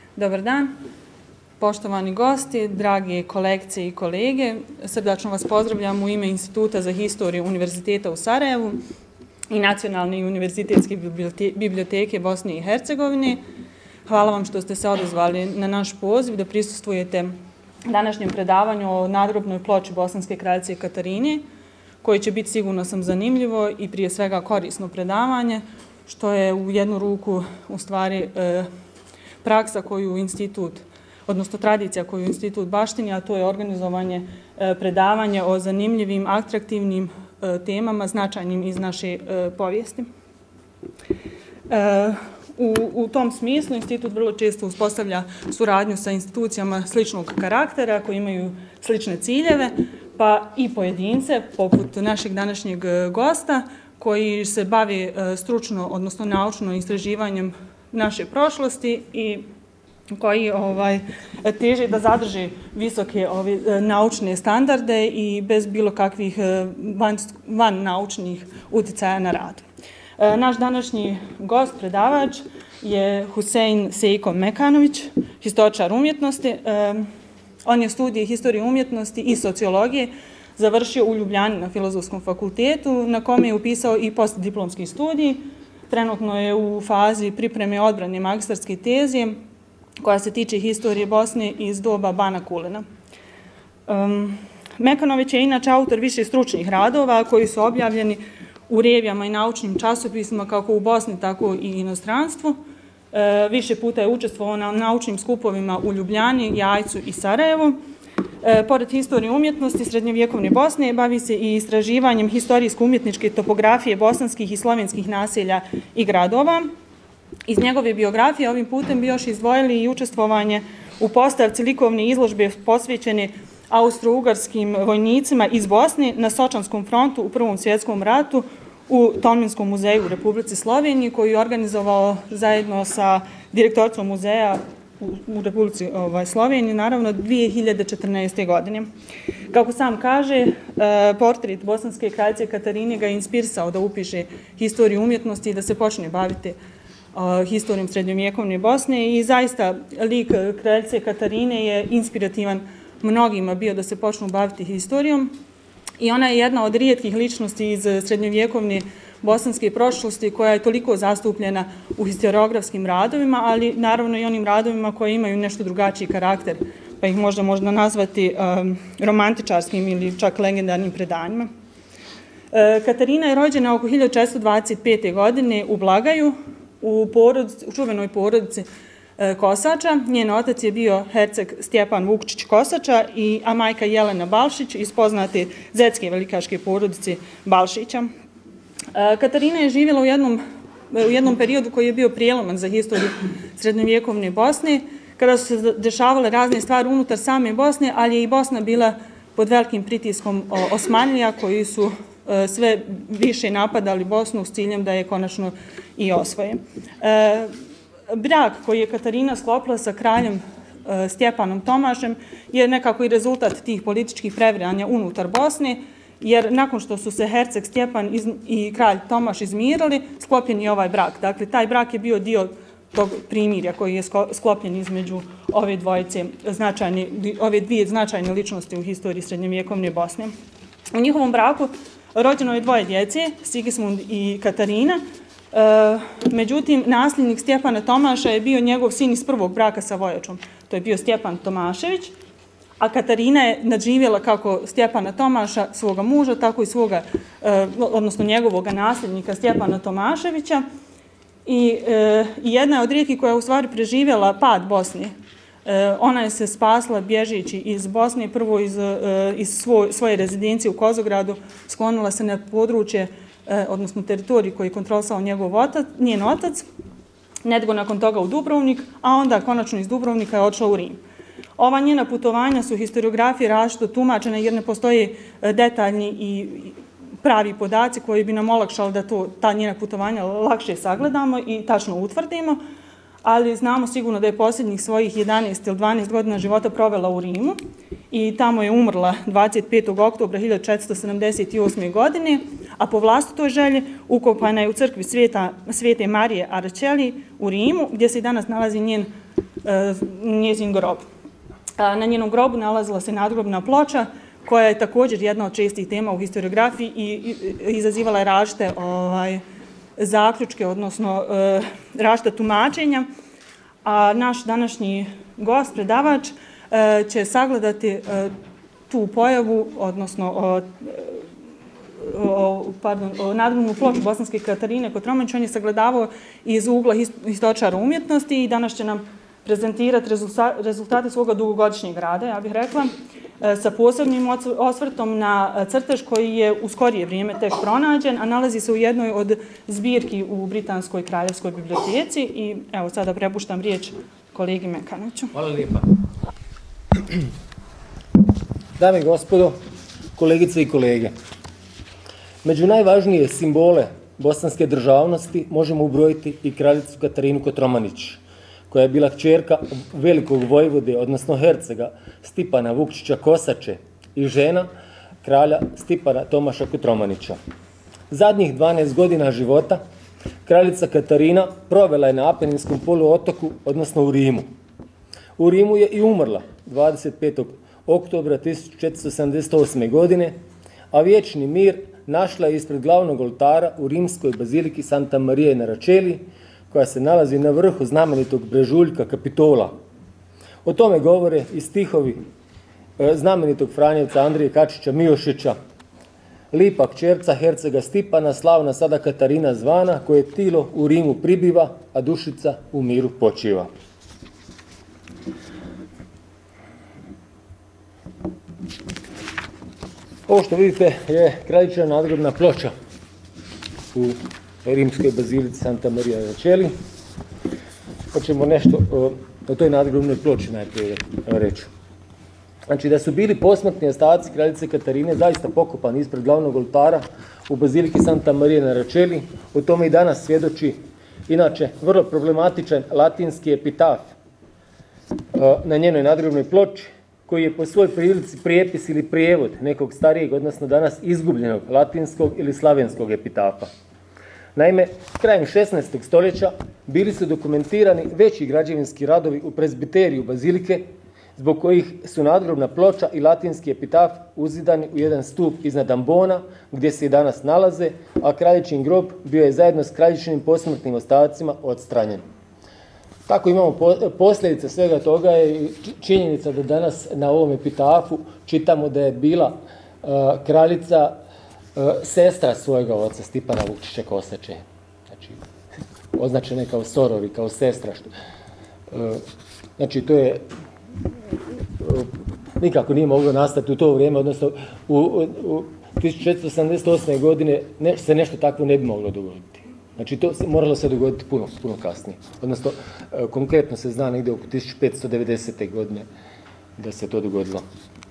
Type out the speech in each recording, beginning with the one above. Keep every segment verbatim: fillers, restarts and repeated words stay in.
Dobar dan, poštovani gosti, dragi kolegice i kolege. Srdačno vas pozdravljam u ime Instituta za historiju Univerziteta u Sarajevu i Nacionalne univerzitetske biblioteke Bosne i Hercegovine. Hvala vam što ste se odazvali na naš poziv da prisustvujete današnjem predavanju o nadgrobnoj ploči bosanske kraljice Katarine, koji će biti, sigurno sam, zanimljivo i prije svega korisno predavanje, što je u jednu ruku u stvari praksa koju institut, odnosno tradicija koju institut baštini, a to je organizovanje predavanja o zanimljivim, atraktivnim temama, značajnim iz naše povijesti. U, u tom smislu institut vrlo često uspostavlja suradnju sa institucijama sličnog karaktera koji imaju slične ciljeve, pa i pojedince, poput našeg današnjeg gosta, koji se bavi stručno, odnosno naučno istraživanjem naše prošlosti i koji ovaj, teži da zadrži visoke ove, naučne standarde i bez bilo kakvih van, van naučnih uticaja na rad. E, naš današnji gost, predavač, je Husein Seiko Mekanović, historičar umjetnosti. E, on je studije historije umjetnosti i sociologije završio u Ljubljani na Filozofskom fakultetu, na kome je upisao i postdiplomski studij. Trenutno je u fazi pripreme odbrane magistarske teze koja se tiče historije Bosne iz doba Bana Kulena. Um, Mekanović je inače autor više stručnih radova koji su objavljeni u revijama i naučnim časopisima kako u Bosni, tako i inostranstvu. E, više puta je učestvovao na naučnim skupovima u Ljubljani, Jajcu i Sarajevu. E, pored historije umjetnosti srednjovjekovne Bosne bavi se i istraživanjem historijsko-umjetničke topografije bosanskih i slovenskih naselja i gradova. Iz njegove biografije ovim putem bi još izdvojili i učestvovanje u postavci likovne izložbe posvećene austro-ugarskim vojnicima iz Bosne na Sočanskom frontu u Prvom svjetskom ratu u Tolminskom muzeju u Republici Sloveniji, koji je organizovao zajedno sa direktoricom muzeja u Republici ovaj, Sloveniji, naravno, dvije hiljade četrnaeste. godine. Kako sam kaže, portret bosanske kraljice Katarine ga je inspirisao da upiše historiju umjetnosti i da se počne baviti historijom srednjovjekovne Bosne i zaista lik kraljice Katarine je inspirativan mnogima bio da se počnu baviti historijom i ona je jedna od rijetkih ličnosti iz srednjovjekovne bosanske prošlosti koja je toliko zastupljena u historiografskim radovima, ali naravno i onim radovima koji imaju nešto drugačiji karakter, pa ih možda možda nazvati um, romantičarskim ili čak legendarnim predanjima. E, Katarina je rođena oko hiljadu četiristo dvadeset pete. godine u Blagaju, u, porodici, u čuvenoj porodici e, Kosača. Njen otac je bio herceg Stjepan Vukčić Kosača, i, a majka Jelena Balšić iz poznate zetske velikaške porodice Balšića. E, Katarina je živjela u jednom, u jednom periodu koji je bio prijeloman za historiju srednjovjekovne Bosne, kada su se dešavale razne stvari unutar same Bosne, ali je i Bosna bila pod velikim pritiskom Osmanlija koji su sve više napadali Bosnu s ciljem da je konačno i osvoje. E, brak koji je Katarina sklopila sa kraljem e, Stjepanom Tomašem je nekako i rezultat tih političkih previranja unutar Bosne, jer nakon što su se herceg Stjepan iz, i kralj Tomaš izmirili, sklopljen je ovaj brak. Dakle, taj brak je bio dio tog primirja koji je sklopljen između ove dvojice značajne, ove dvije značajne ličnosti u historiji srednjovjekovne Bosne. U njihovom braku rođeno je dvoje djece, Sigismund i Katarina. E, međutim, nasljednik Stjepana Tomaša je bio njegov sin iz prvog braka sa vojačom. To je bio Stjepan Tomašević, a Katarina je nadživjela kako Stjepana Tomaša, svoga muža, tako i svoga, e, odnosno njegovoga nasljednika Stjepana Tomaševića. I e, jedna je od rijetkih koja je u stvari preživjela pad Bosne. E, ona je se spasla bježeći iz Bosne, prvo iz, e, iz svoj, svoje rezidencije u Kozogradu, sklonila se na područje, e, odnosno teritorij koji je kontrolisao njegov otac, njen otac, nedugo nakon toga u Dubrovnik, a onda konačno iz Dubrovnika je odšla u Rim. Ova njena putovanja su historiografije različito tumačene jer ne postoje detaljni i pravi podaci koji bi nam olakšali da to, ta njena putovanja lakše sagledamo i tačno utvrdimo, ali znamo sigurno da je posljednjih svojih jedanaest ili dvanaest godina života provela u Rimu i tamo je umrla dvadeset petog oktobra hiljadu četiristo sedamdeset osme. godine, a po vlastitoj želji ukopana je u crkvi Sveta, Svete Marije Aračeli u Rimu, gdje se i danas nalazi njen njezin grob. Na njenom grobu nalazila se nadgrobna ploča koja je također jedna od čestih tema u historiografiji i izazivala je različite ovaj, zaključke, odnosno različita tumačenja. A naš današnji gost, predavač, će sagledati tu pojavu, odnosno o, o, pardon, o nadgrobnu ploču Bosanske Katarine Kotromanić. On je sagledavao iz ugla historičara umjetnosti i danas će nam prezentirati rezultate svoga dugogodišnjeg rada, ja bih rekla, sa posebnim osvrtom na crtež koji je u skorije vrijeme tek pronađen, a nalazi se u jednoj od zbirki u Britanskoj kraljevskoj biblioteci. I evo sada prepuštam riječ kolegi Mekanoviću. Hvala lijepa. Dame i gospodo, kolegice i kolege, među najvažnije simbole bosanske državnosti možemo ubrojiti i kraljicu Katarinu Kotromanić, koja je bila kćerka velikog vojvode, odnosno hercega Stipana Vukčića Kosače i žena kralja Stipana Tomaša Kotromanića. Zadnjih dvanaest godina života kraljica Katarina provela je na Apeninskom poluotoku, odnosno u Rimu. U Rimu je i umrla dvadeset petog oktobra tisuću četiristo sedamdeset osme. godine, a vječni mir našla je ispred glavnog oltara u rimskoj baziliki Santa Maria na Račeli, koja se nalazi na vrhu znamenitog brežuljka Kapitola. O tome govore i stihovi znamenitog Franjevca Andrije Kačića Miošića. Lipa kćerca hercega Stipana, slavna sada Katarina zvana, koje tilo u Rimu pribiva, a dušica u miru počiva. Ovo što vidite je kraljičina nadgrobna ploča u rimskoj bazilici Santa Maria Račeli. Hoćemo nešto o, o toj nadgrobnoj ploči najprije reći. Znači da su bili posmrtni ostaci kraljice Katarine zaista pokopani ispred glavnog oltara u baziliki Santa Maria na Račeli. O tome i danas svjedoči inače vrlo problematičan latinski epitaf na njenoj nadgrobnoj ploči, koji je po svoj prilici prijepis ili prijevod nekog starijeg, odnosno danas izgubljenog latinskog ili slavenskog epitafa. Naime, krajem šesnaestog stoljeća bili su dokumentirani veći građevinski radovi u prezbiteriju bazilike, zbog kojih su nadgrobna ploča i latinski epitaf uzidani u jedan stup iznad ambona, gdje se i danas nalaze, a kraljičin grob bio je zajedno s kraljičinim posmrtnim ostacima odstranjen. Tako imamo posljedice svega toga i činjenica da danas na ovom epitafu čitamo da je bila uh, kraljica uh, sestra svojega oca Stipana Vukčića Kosače. Znači, označena je kao sorori, kao sestra. Što, uh, znači, to je uh, nikako nije moglo nastati u to vrijeme, odnosno u, u, u tisuću četiristo sedamdeset osme. godine ne, se nešto takvo ne bi moglo dogoditi. Znači, to se moralo se dogoditi puno, puno kasnije. Odnosno, konkretno se zna negdje oko tisuću petsto devedesete. godine da se to dogodilo.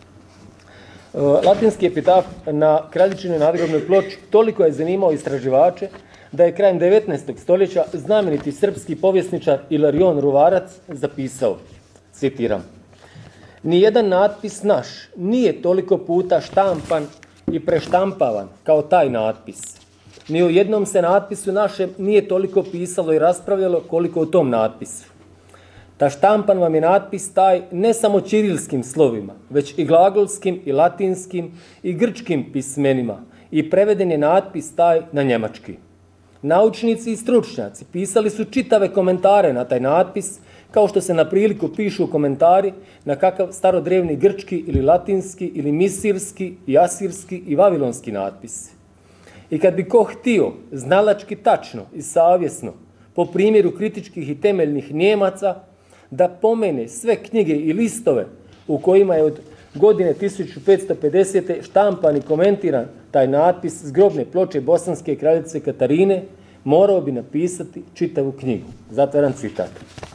Latinski epitaf na kraljičinoj nadgrobnoj ploči toliko je zanimao istraživače da je krajem devetnaestog stoljeća znameniti srpski povjesničar Ilarion Ruvarac zapisao, citiram: "Nijedan natpis naš nije toliko puta štampan i preštampavan kao taj natpis. Ni u jednom se natpisu našem nije toliko pisalo i raspravljalo koliko u tom natpisu. Ta štampan vam je natpis taj ne samo ćirilskim slovima, već i glagolskim i latinskim i grčkim pismenima i preveden je natpis taj na njemački. Naučnici i stručnjaci pisali su čitave komentare na taj natpis, kao što se na priliku pišu komentari na kakav starodrevni grčki ili latinski ili misirski i asirski i vavilonski natpis. I kad bi ko htio znalački tačno i savjesno, po primjeru kritičkih i temeljnih Njemaca, da pomene sve knjige i listove u kojima je od godine tisuću petsto pedesete. štampan i komentiran taj natpis s grobne ploče bosanske kraljice Katarine, morao bi napisati čitavu knjigu." Zatvaram citat.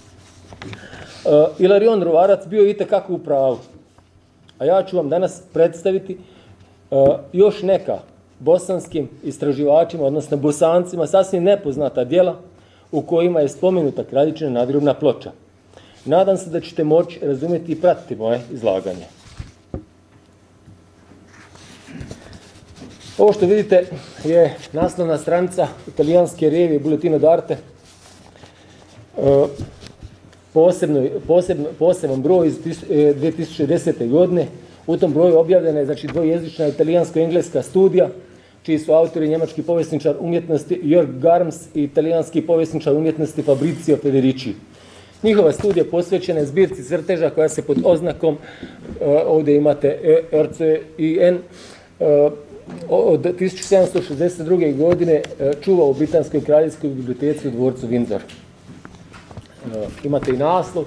Uh, Ilarion Ruvarac bio itekako u pravu. A ja ću vam danas predstaviti uh, još neka bosanskim istraživačima, odnosno Bosancima, sasvim nepoznata djela u kojima je spomenuta kraljičina nadgrobna ploča. Nadam se da ćete moći razumjeti i pratiti moje izlaganje. Ovo što vidite je naslovna stranica italijanske revije Bulletino d'Arte. posebno, posebno, poseban broj iz dvije tisuće desete. godine. U tom broju objavljena je znači, dvojezična italijansko-engleska studija, čiji su autori njemački povjesničar umjetnosti Jörg Garms i italijanski povjesničar umjetnosti Fabrizio Federici. Njihova studija posvećena je zbirci crteža koja se pod oznakom, ovdje imate R C I N, od tisuću sedamsto šezdeset druge. godine čuva u Britanskoj kraljevskoj biblioteci u dvorcu Windsor. Imate i naslov.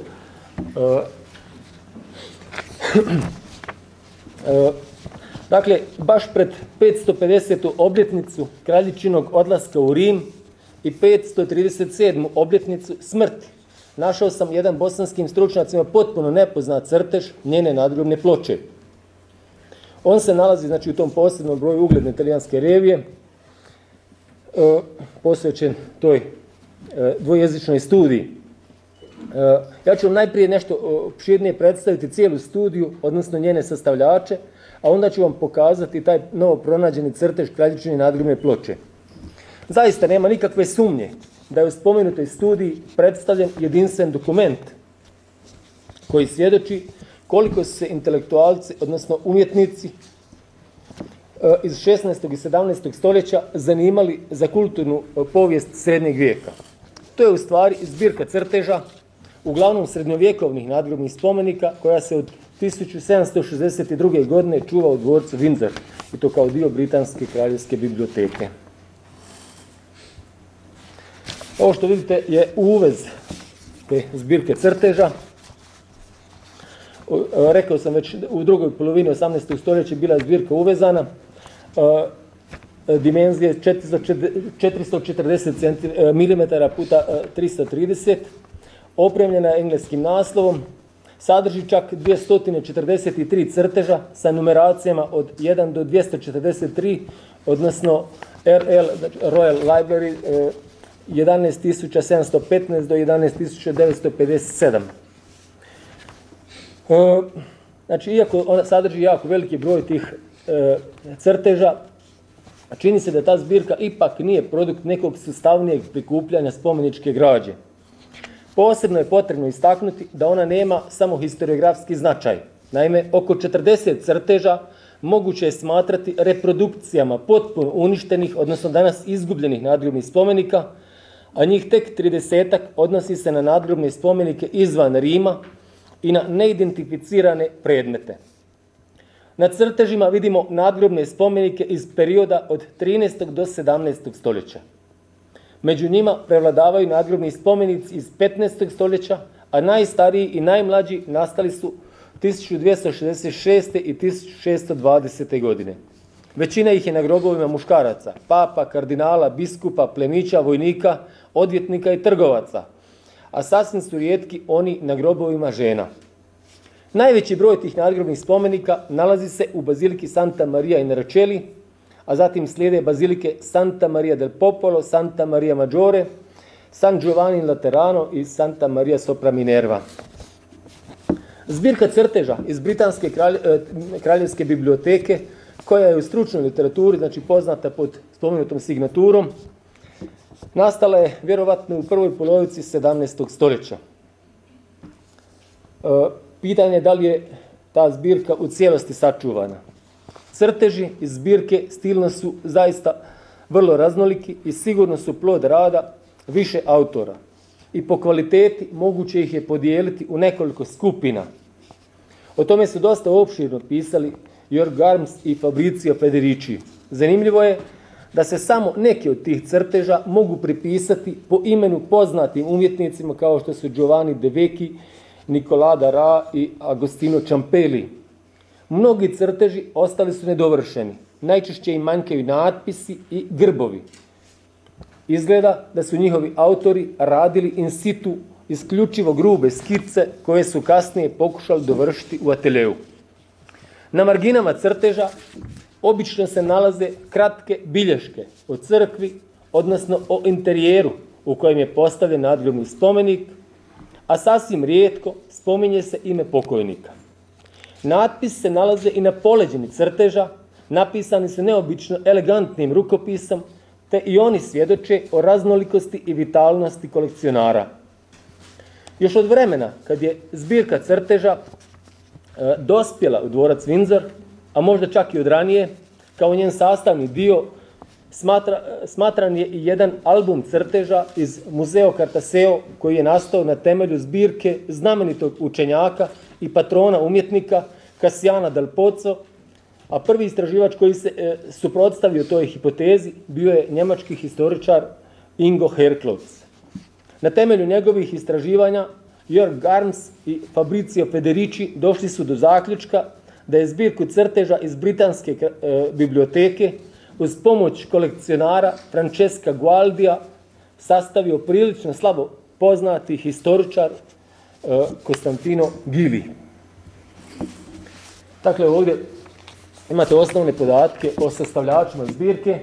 Dakle, baš pred petsto pedesetu obljetnicu kraljičinog odlaska u Rim i petsto trideset sedmu obljetnicu smrti našao sam jedan bosanskim stručnjacima potpuno nepoznat crtež njene nadgrobne ploče. On se nalazi znači, u tom posebnom broju ugledne italijanske revije, e, posvećen toj e, dvojezičnoj studiji. E, ja ću vam najprije nešto opširnije predstaviti cijelu studiju, odnosno njene sastavljače, a onda ću vam pokazati taj novo pronađeni crtež kraljičine nadgrobne ploče. Zaista nema nikakve sumnje da je u spomenutoj studiji predstavljen jedinstven dokument koji svjedoči koliko su se intelektualci, odnosno umjetnici iz šesnaestog i sedamnaestog stoljeća zanimali za kulturnu povijest srednjeg vijeka. To je u stvari zbirka crteža, uglavnom srednjovjekovnih nadgrobnih spomenika, koja se od tisuću sedamsto šezdeset druge. godine čuva u dvorcu Windsor, i to kao dio Britanske kraljevske biblioteke. Ovo što vidite je uvez te zbirke crteža. Rekao sam već u drugoj polovini osamnaestog stoljeća bila zbirka uvezana. Dimenzije četiristo četrdeset milimetara puta tristo trideset. Opremljena je engleskim naslovom. Sadrži čak dvjesto četrdeset tri crteža sa numeracijama od jedan do dvjesto četrdeset tri, odnosno R L, Royal Library, jedanaest tisuća sedamsto petnaest do jedanaest tisuća devetsto pedeset sedam. Znači, iako ona sadrži jako veliki broj tih e, crteža, čini se da ta zbirka ipak nije produkt nekog sustavnijeg prikupljanja spomeničke građe. Posebno je potrebno istaknuti da ona nema samo historiografski značaj. Naime, oko četrdeset crteža moguće je smatrati reprodukcijama potpuno uništenih, odnosno danas izgubljenih nadgrobnih spomenika, a njih tek tridesetak odnosi se na nadgrobne spomenike izvan Rima i na neidentificirane predmete. Na crtežima vidimo nadgrobne spomenike iz perioda od trinaestog do sedamnaestog stoljeća. Među njima prevladavaju nadgrobni spomenici iz petnaestog stoljeća, a najstariji i najmlađi nastali su tisuću dvjesto šezdeset šeste. i tisuću šesto dvadesete. godine. Većina ih je na grobovima muškaraca, papa, kardinala, biskupa, plemića, vojnika, odvjetnika i trgovaca, a sasvim su rijetki oni na grobovima žena. Najveći broj tih nadgrobnih spomenika nalazi se u baziliki Santa Maria in Arceli, a zatim slijede bazilike Santa Maria del Popolo, Santa Maria Maggiore, San Giovanni in Laterano i Santa Maria sopra Minerva. Zbirka crteža iz Britanske kralj, kraljevske biblioteke, koja je u stručnoj literaturi, znači poznata pod spomenutom signaturom, nastala je vjerovatno u prvoj polovici sedamnaestog stoljeća. E, pitanje je da li je ta zbirka u cijelosti sačuvana. Crteži iz zbirke stilno su zaista vrlo raznoliki i sigurno su plod rada više autora. I po kvaliteti moguće ih je podijeliti u nekoliko skupina. O tome su dosta opširno pisali Jörg Garms i Fabrizio Federici. Zanimljivo je da se samo neki od tih crteža mogu pripisati po imenu poznatim umjetnicima kao što su Giovanni De Vecchi, Nicola Dara i Agostino Ciampelli. Mnogi crteži ostali su nedovršeni. Najčešće im manjkaju natpisi i grbovi. Izgleda da su njihovi autori radili in situ isključivo grube skice koje su kasnije pokušali dovršiti u ateljeu. Na marginama crteža obično se nalaze kratke bilješke o crkvi, odnosno o interijeru u kojem je postavljen nadgrobni spomenik, a sasvim rijetko spominje se ime pokojnika. Natpis se nalaze i na poleđini crteža, napisani su neobično elegantnim rukopisom, te i oni svjedoče o raznolikosti i vitalnosti kolekcionara. Još od vremena kad je zbirka crteža e, dospjela u dvorac Windsor, a možda čak i od ranije, kao njen sastavni dio, smatra, smatran je i jedan album crteža iz Museo Cartaseo koji je nastao na temelju zbirke znamenitog učenjaka i patrona umjetnika Cassiana dal Pozzo, a prvi istraživač koji se e, suprotstavio toj hipotezi bio je njemački historičar Ingo Herklotz. Na temelju njegovih istraživanja Jörg Garms i Fabrizio Federici došli su do zaključka da je zbirku crteža iz britanske e, biblioteke uz pomoć kolekcionara Francesca Gualdija sastavio prilično slabo poznati historičar e, Costantino Gili. Dakle, ovdje imate osnovne podatke o sastavljačima zbirke.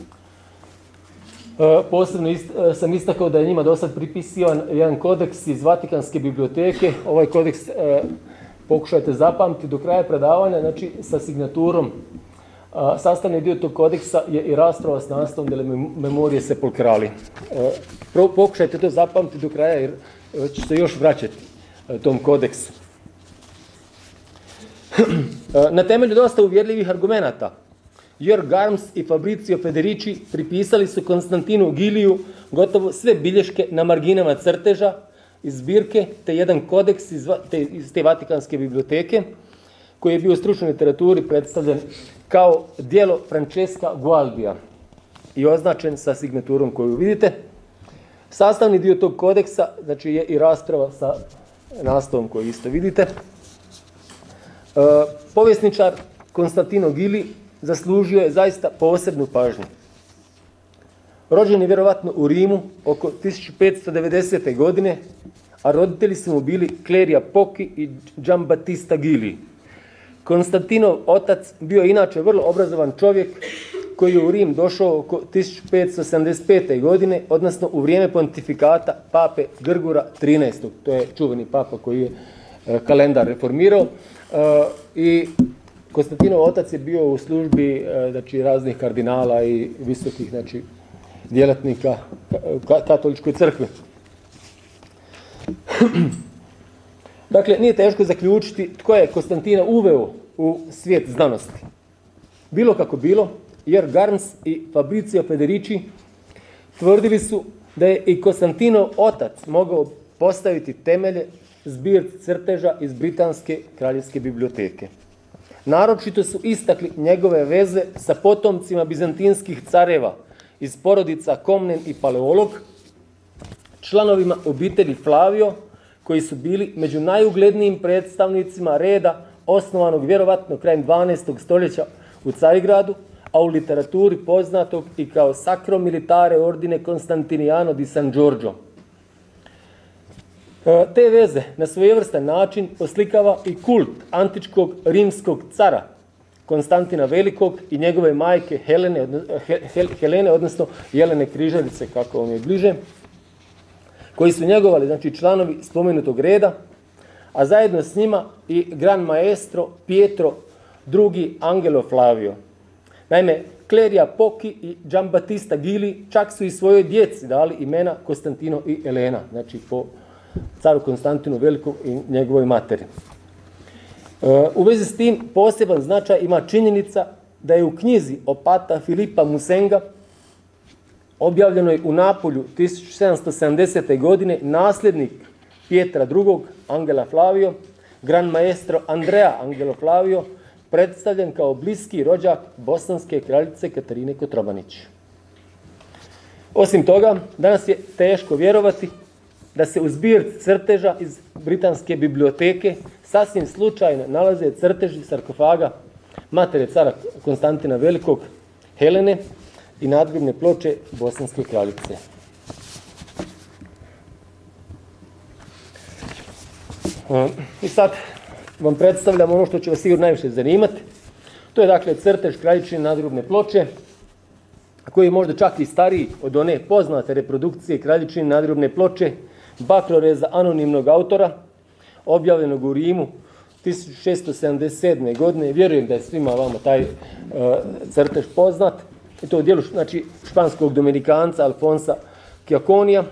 Posebno ist, sam istakao da je njima dosad pripisivan jedan kodeks iz Vatikanske biblioteke. Ovaj kodeks e, pokušajte zapamtiti do kraja predavanja, znači sa signaturom. A, sastavni dio tog kodeksa je i rasprava s naslovom delle memorie sepolcrali. E, pro, pokušajte to zapamtiti do kraja jer e, će se još vraćati e, tom kodeksu. Na temelju dosta uvjerljivih argumenata Jörg Garms i Fabrizio Federici pripisali su Konstantinu Giliju gotovo sve bilješke na marginama crteža iz zbirke, te jedan kodeks iz te, iz te Vatikanske biblioteke, koji je bio u stručnoj literaturi predstavljen kao djelo Francesca Gualdija i označen sa signaturom koju vidite. Sastavni dio tog kodeksa, znači, je i rasprava sa naslovom koju isto vidite. E, povjesničar Konstantino Gili zaslužio je zaista posebnu pažnju. Rođen je vjerovatno u Rimu oko tisuću petsto devedesete. godine, a roditelji su mu bili Cleria Pocchi i Giambattista Gili. Konstantinov otac bio je inače vrlo obrazovan čovjek koji je u Rim došao oko tisuću petsto sedamdeset pete. godine, odnosno u vrijeme pontifikata pape Grgura trinaestog. To je čuveni papa koji je e, kalendar reformirao. E, I Konstantinov otac je bio u službi e, znači, raznih kardinala i visokih, znači, djelatnika ka, katoličkoj crkvi. Dakle, nije teško zaključiti tko je Konstantina uveo u svijet znanosti. Bilo kako bilo, Jörg Garms i Fabrizio Federici tvrdili su da je i Konstantinov otac mogao postaviti temelje zbirci crteža iz Britanske kraljevske biblioteke. Naročito su istakli njegove veze sa potomcima bizantinskih careva iz porodica Komnen i Paleolog, članovima obitelji Flavio, koji su bili među najuglednijim predstavnicima reda osnovanog vjerovatno krajem dvanaestog. stoljeća u Carigradu, a u literaturi poznatog i kao Sacro Militare Ordine Constantiniano di San Giorgio. Te veze na svojevrstan način oslikava i kult antičkog rimskog cara Konstantina Velikog i njegove majke Helene, Helene odnosno Jelene Križarice, kako vam je bliže, koji su njegovali, znači, članovi spomenutog reda, a zajedno s njima i gran maestro Pietro drugi. Angelo Flavio. Naime, Cleria Pocchi i Giambattista Gili čak su i svojoj djeci dali imena Konstantino i Elena, znači po caru Konstantinu Velikom i njegovoj materi. U vezi s tim poseban značaj ima činjenica da je u knjizi opata Filipa Musenga, objavljenoj u Napolju tisuću sedamsto sedamdesete. godine, nasljednik Pietra drugog. Angela Flavio, gran maestro Andrea Angelo Flavio, predstavljen kao bliski rođak bosanske kraljice Katarine Kotromanić. Osim toga, danas je teško vjerovati da se u zbirci crteža iz Britanske biblioteke sasvim slučajno nalaze crteži sarkofaga matere cara Konstantina Velikog, Helene, i nadgrobne ploče bosanske kraljice. I sad vam predstavljam ono što će vas sigurno najviše zanimati. To je, dakle, crtež kraljičine nadgrobne ploče, koji je možda čak i stariji od one poznate reprodukcije kraljičine nadgrobne ploče bakroreza anonimnog autora, objavljenog u Rimu tisuću šesto sedamdeset sedme. godine. Vjerujem da je svima vama taj uh, crtež poznat. I to u dijelu, znači, španskog dominikanca Alfonsa Kjakonija.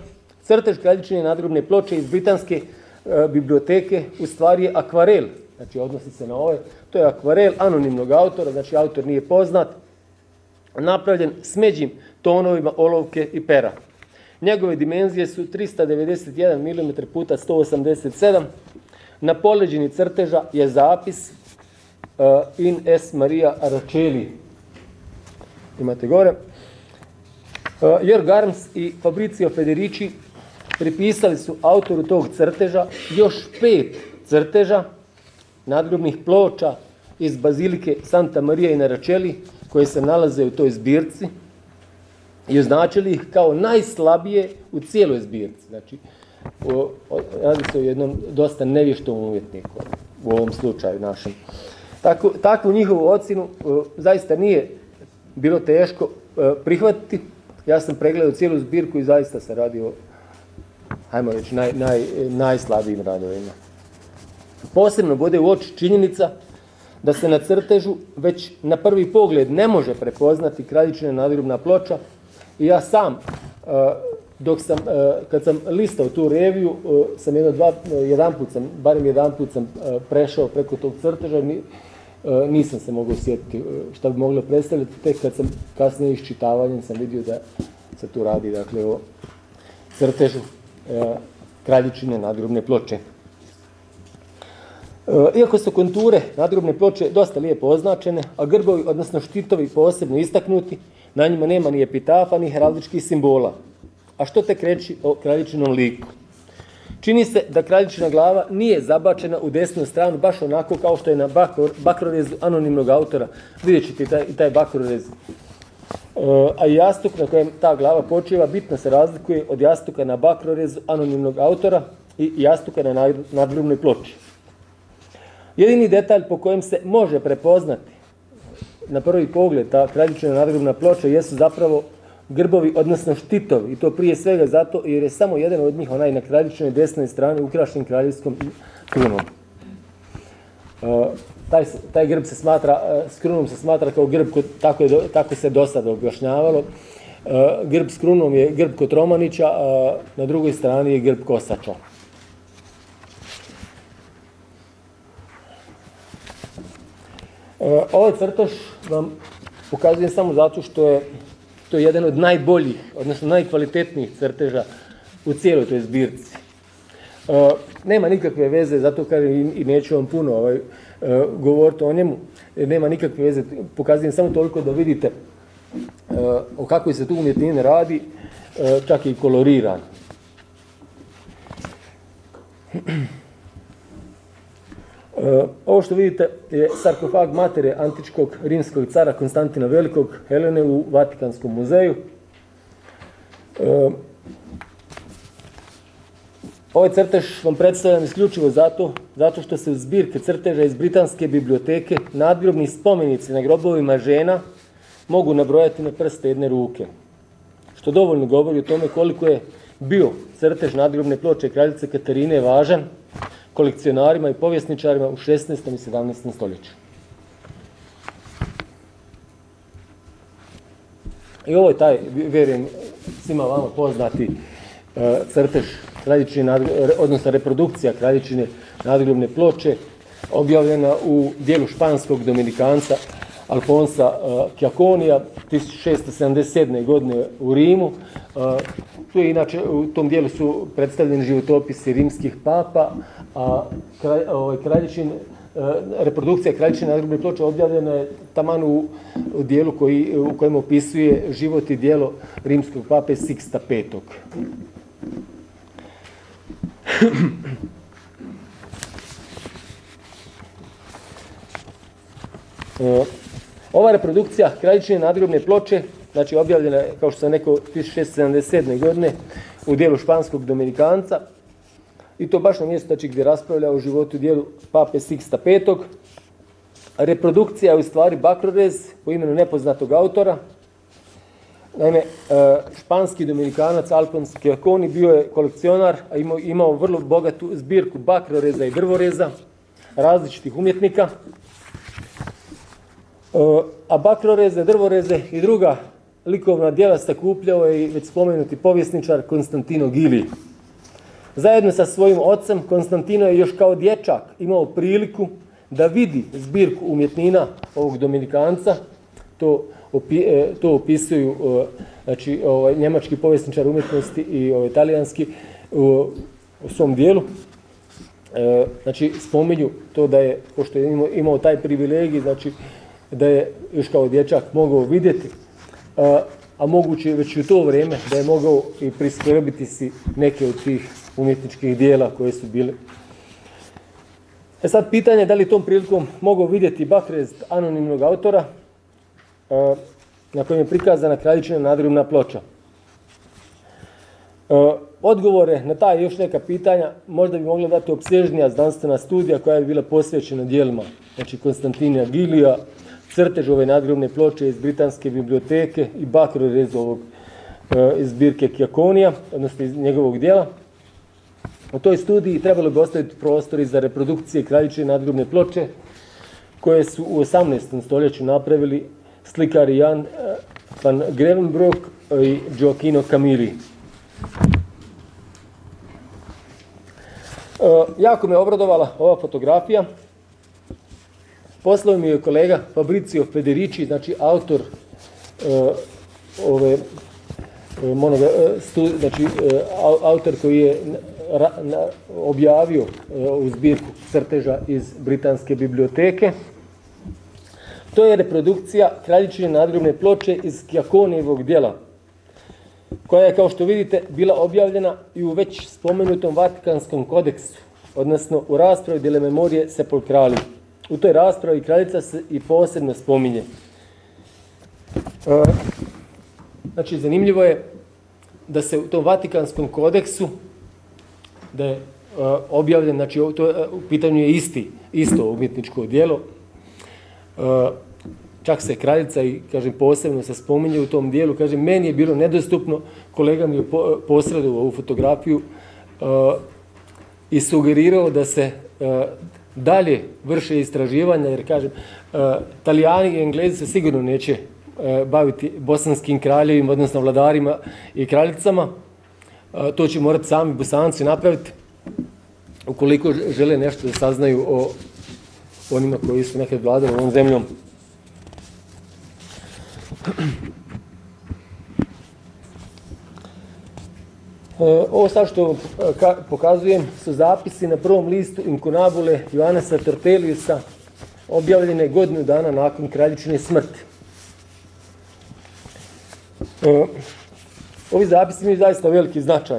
Crtež kraljičine nadgrobne ploče iz britanske e, biblioteke u stvari je akvarel, znači odnosi se na ove, to je akvarel anonimnog autora, znači autor nije poznat, napravljen smeđim tonovima olovke i pera. Njegove dimenzije su trista devedeset jedan milimetar puta sto osamdeset sedam. Na poleđini crteža je zapis uh, in es Maria Aracelli. Imate gore. Uh, Jörg Arms i Fabrizio Federici pripisali su autoru tog crteža još pet crteža nadgrobnih ploča iz bazilike Santa Maria in Aracelli koje se nalaze u toj zbirci i označili ih kao najslabije u cijeloj zbirci. Znači, o, o, radi se o jednom dosta nevještom umjetniku u ovom slučaju našem. Tako, takvu njihovu ocjenu o, zaista nije bilo teško o, prihvatiti. Ja sam pregledao cijelu zbirku i zaista se radi o, hajmo reći, naj, naj, najslabijim radovima. Posebno bode u oči činjenica da se na crtežu već na prvi pogled ne može prepoznati kraljičina nadgrobna ploča. I ja sam, dok sam, kad sam listao tu reviju, sam jedno dva, jedan put sam, barem jedan put sam prešao preko tog crteža, nisam se mogao sjetiti šta bi moglo predstavljati, tek kad sam kasnije iščitavanjem sam vidio da se tu radi, dakle, o crtežu kraljičine nadgrobne ploče. Iako su konture nadgrobne ploče dosta lijepo označene, a grbovi, odnosno štitovi posebno istaknuti, na njima nema ni epitafa, ni heraldičkih simbola. A što tek reći o kraljičinom liku? Čini se da kraljičina glava nije zabačena u desnu stranu, baš onako kao što je na bakor, bakrorezu anonimnog autora. Vidjet ćete i taj, i taj bakrorez. E, a i jastuk na kojem ta glava počiva bitno se razlikuje od jastuka na bakrorezu anonimnog autora i jastuka na nadgrobnoj ploči. Jedini detalj po kojem se može prepoznati na prvi pogled ta kraljičina nadgrobna ploča jesu zapravo grbovi, odnosno štitovi. I to prije svega zato jer je samo jedan od njih, onaj na kraljičinoj desnoj strani, ukrašen kraljevskom krunom. Uh, taj, taj grb se smatra, uh, s krunom se smatra kao grb, kod, tako, je do, tako se do sada objašnjavalo. Uh, grb s krunom je grb Kotromanića, uh, na drugoj strani je grb Kosača. Ovaj crtež vam pokazujem samo zato što je to je jedan od najboljih, odnosno najkvalitetnijih crteža u cijeloj toj zbirci. E, nema nikakve veze, zato kažem i, i neću vam puno ovaj, e, govoriti o njemu, nema nikakve veze, pokazujem samo toliko da vidite e, o kakvoj se tu umjetnini radi, e, čak i koloriran. Uh, ovo što vidite je sarkofag matere antičkog rimskog cara Konstantina Velikog Helene u Vatikanskom muzeju. Uh, ovaj crtež vam predstavljam isključivo zato, zato što se u zbirke crteža iz britanske biblioteke nadgrobni spomenici na grobovima žena mogu nabrojati na prste jedne ruke. Što dovoljno govori o tome koliko je bio crtež nadgrobne ploče kraljice Katarine važan kolekcionarima i povjesničarima u šesnaestom i sedamnaestom stoljeću. I ovo je taj, vjerujem, svima vama poznati uh, crtež kraljičine, odnosno reprodukcija kraljičine nadgrobne ploče, objavljena u dijelu španskog dominikanca Alfonsa uh, Chiaconija tisuću šesto sedamdeset sedme. godine u Rimu. Uh, tu je inače, u tom dijelu su predstavljeni životopisi rimskih papa, a kralj, ovaj, kraljičin, uh, reprodukcija kraljičine nadgrobne ploče objavljena je taman u, u dijelu koji, u kojem opisuje život i djelo rimskog pape Siksta petog. uh, Ova reprodukcija kraljičine nadgrobne ploče, znači objavljena je, kao što sam rekao, tisuću šesto sedamdeset sedme. godine u dijelu španskog dominikanca, i to baš na mjestu znači, gdje raspravlja o životu i dijelu pape Siksta petog. Reprodukcija je u stvari bakrorez po imenu nepoznatog autora. Naime, španski dominikanac Alfonso Chiaconi bio je kolekcionar, a imao, imao vrlo bogatu zbirku bakroreza i drvoreza različitih umjetnika. A bakroreze, drvoreze i druga likovna djela sakupljao je i već spomenuti povjesničar Konstantino Gili. Zajedno sa svojim ocem Konstantino je još kao dječak imao priliku da vidi zbirku umjetnina ovog Dominikanca. To, opi, to opisuju znači, ovaj, njemački povjesničar umjetnosti i ovaj, talijanski u, u svom dijelu. E, znači, spominju to da je, pošto je imao, imao taj privilegij, znači, da je još kao dječak mogao vidjeti, a, a moguće već u to vrijeme da je mogao i priskrbiti si neke od tih umjetničkih dijela koje su bile. E sad pitanje je da li tom prilikom mogao vidjeti bakrest anonimnog autora a, na kojem je prikazana kraljičina nadgrobna ploča. A, odgovore na ta još neka pitanja možda bi mogla dati opsežnija znanstvena studija koja bi bila posvećena dijelima, znači Konstantina Gilija, crtež ove nadgrobne ploče iz Britanske biblioteke i bakrorez ovog e, iz zbirke Kjakonija, odnosno iz njegovog dijela. U toj studiji trebalo bi ostaviti prostori za reprodukcije kraljičine nadgrobne ploče koje su u osamnaestom stoljeću napravili slikari Jan van Grevenbroek i Gioacchino Camilli. E, jako me obradovala ova fotografija. Poslao mi je kolega Fabrizio Federici, znači autor e, ove monoga, stu, znači e, autor koji je ra, na, objavio e, u zbirku crteža iz Britanske biblioteke. To je reprodukcija kraljičine nadgrobne ploče iz Kjakonijevog djela, koja je, kao što vidite, bila objavljena i u već spomenutom Vatikanskom kodeksu, odnosno u raspravi delle memorie sepolcrali. U toj raspravi kraljica se i posebno spominje. E, znači, zanimljivo je da se u tom Vatikanskom kodeksu, da je e, objavljen, znači to, u pitanju je isti, isto umjetničko djelo, e, čak se kraljica i, kažem, posebno se spominje u tom dijelu, kažem, meni je bilo nedostupno, kolega mi je po, posredovao ovu fotografiju e, i sugerirao da se e, dalje vrše istraživanja, jer, kažem, e, Talijani i Englezi se sigurno neće e, baviti bosanskim kraljevima, odnosno vladarima i kraljicama. E, to će morati sami Bosanci napraviti, ukoliko žele nešto da saznaju o onima koji su nekad vladali ovom zemljom. Ovo sad što pokazujem su zapisi na prvom listu Incunabule Ioannesa Torteliusa, objavljene godinu dana nakon kraljičine smrti. Ovi zapisi imaju zaista veliki značaj.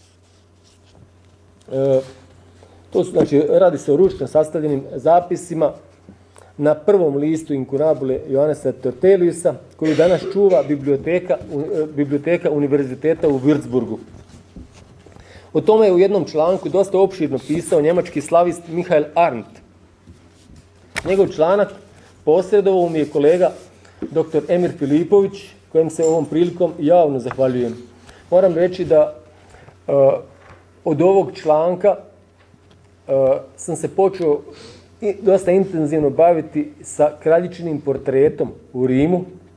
To su, znači, radi se o ručno sastavljenim zapisima na prvom listu Incunabule Ioannesa Torteliusa, koju danas čuva biblioteka, biblioteka univerziteta u Würzburgu. O tome je u jednom članku dosta opširno pisao njemački slavist Michael Arndt. Njegov članak posredovao mi je kolega doktor Emir Filipović, kojem se ovom prilikom javno zahvaljujem. Moram reći da uh, od ovog članka uh, sam se počeo i dosta intenzivno baviti sa kraljičinim portretom u Rimu.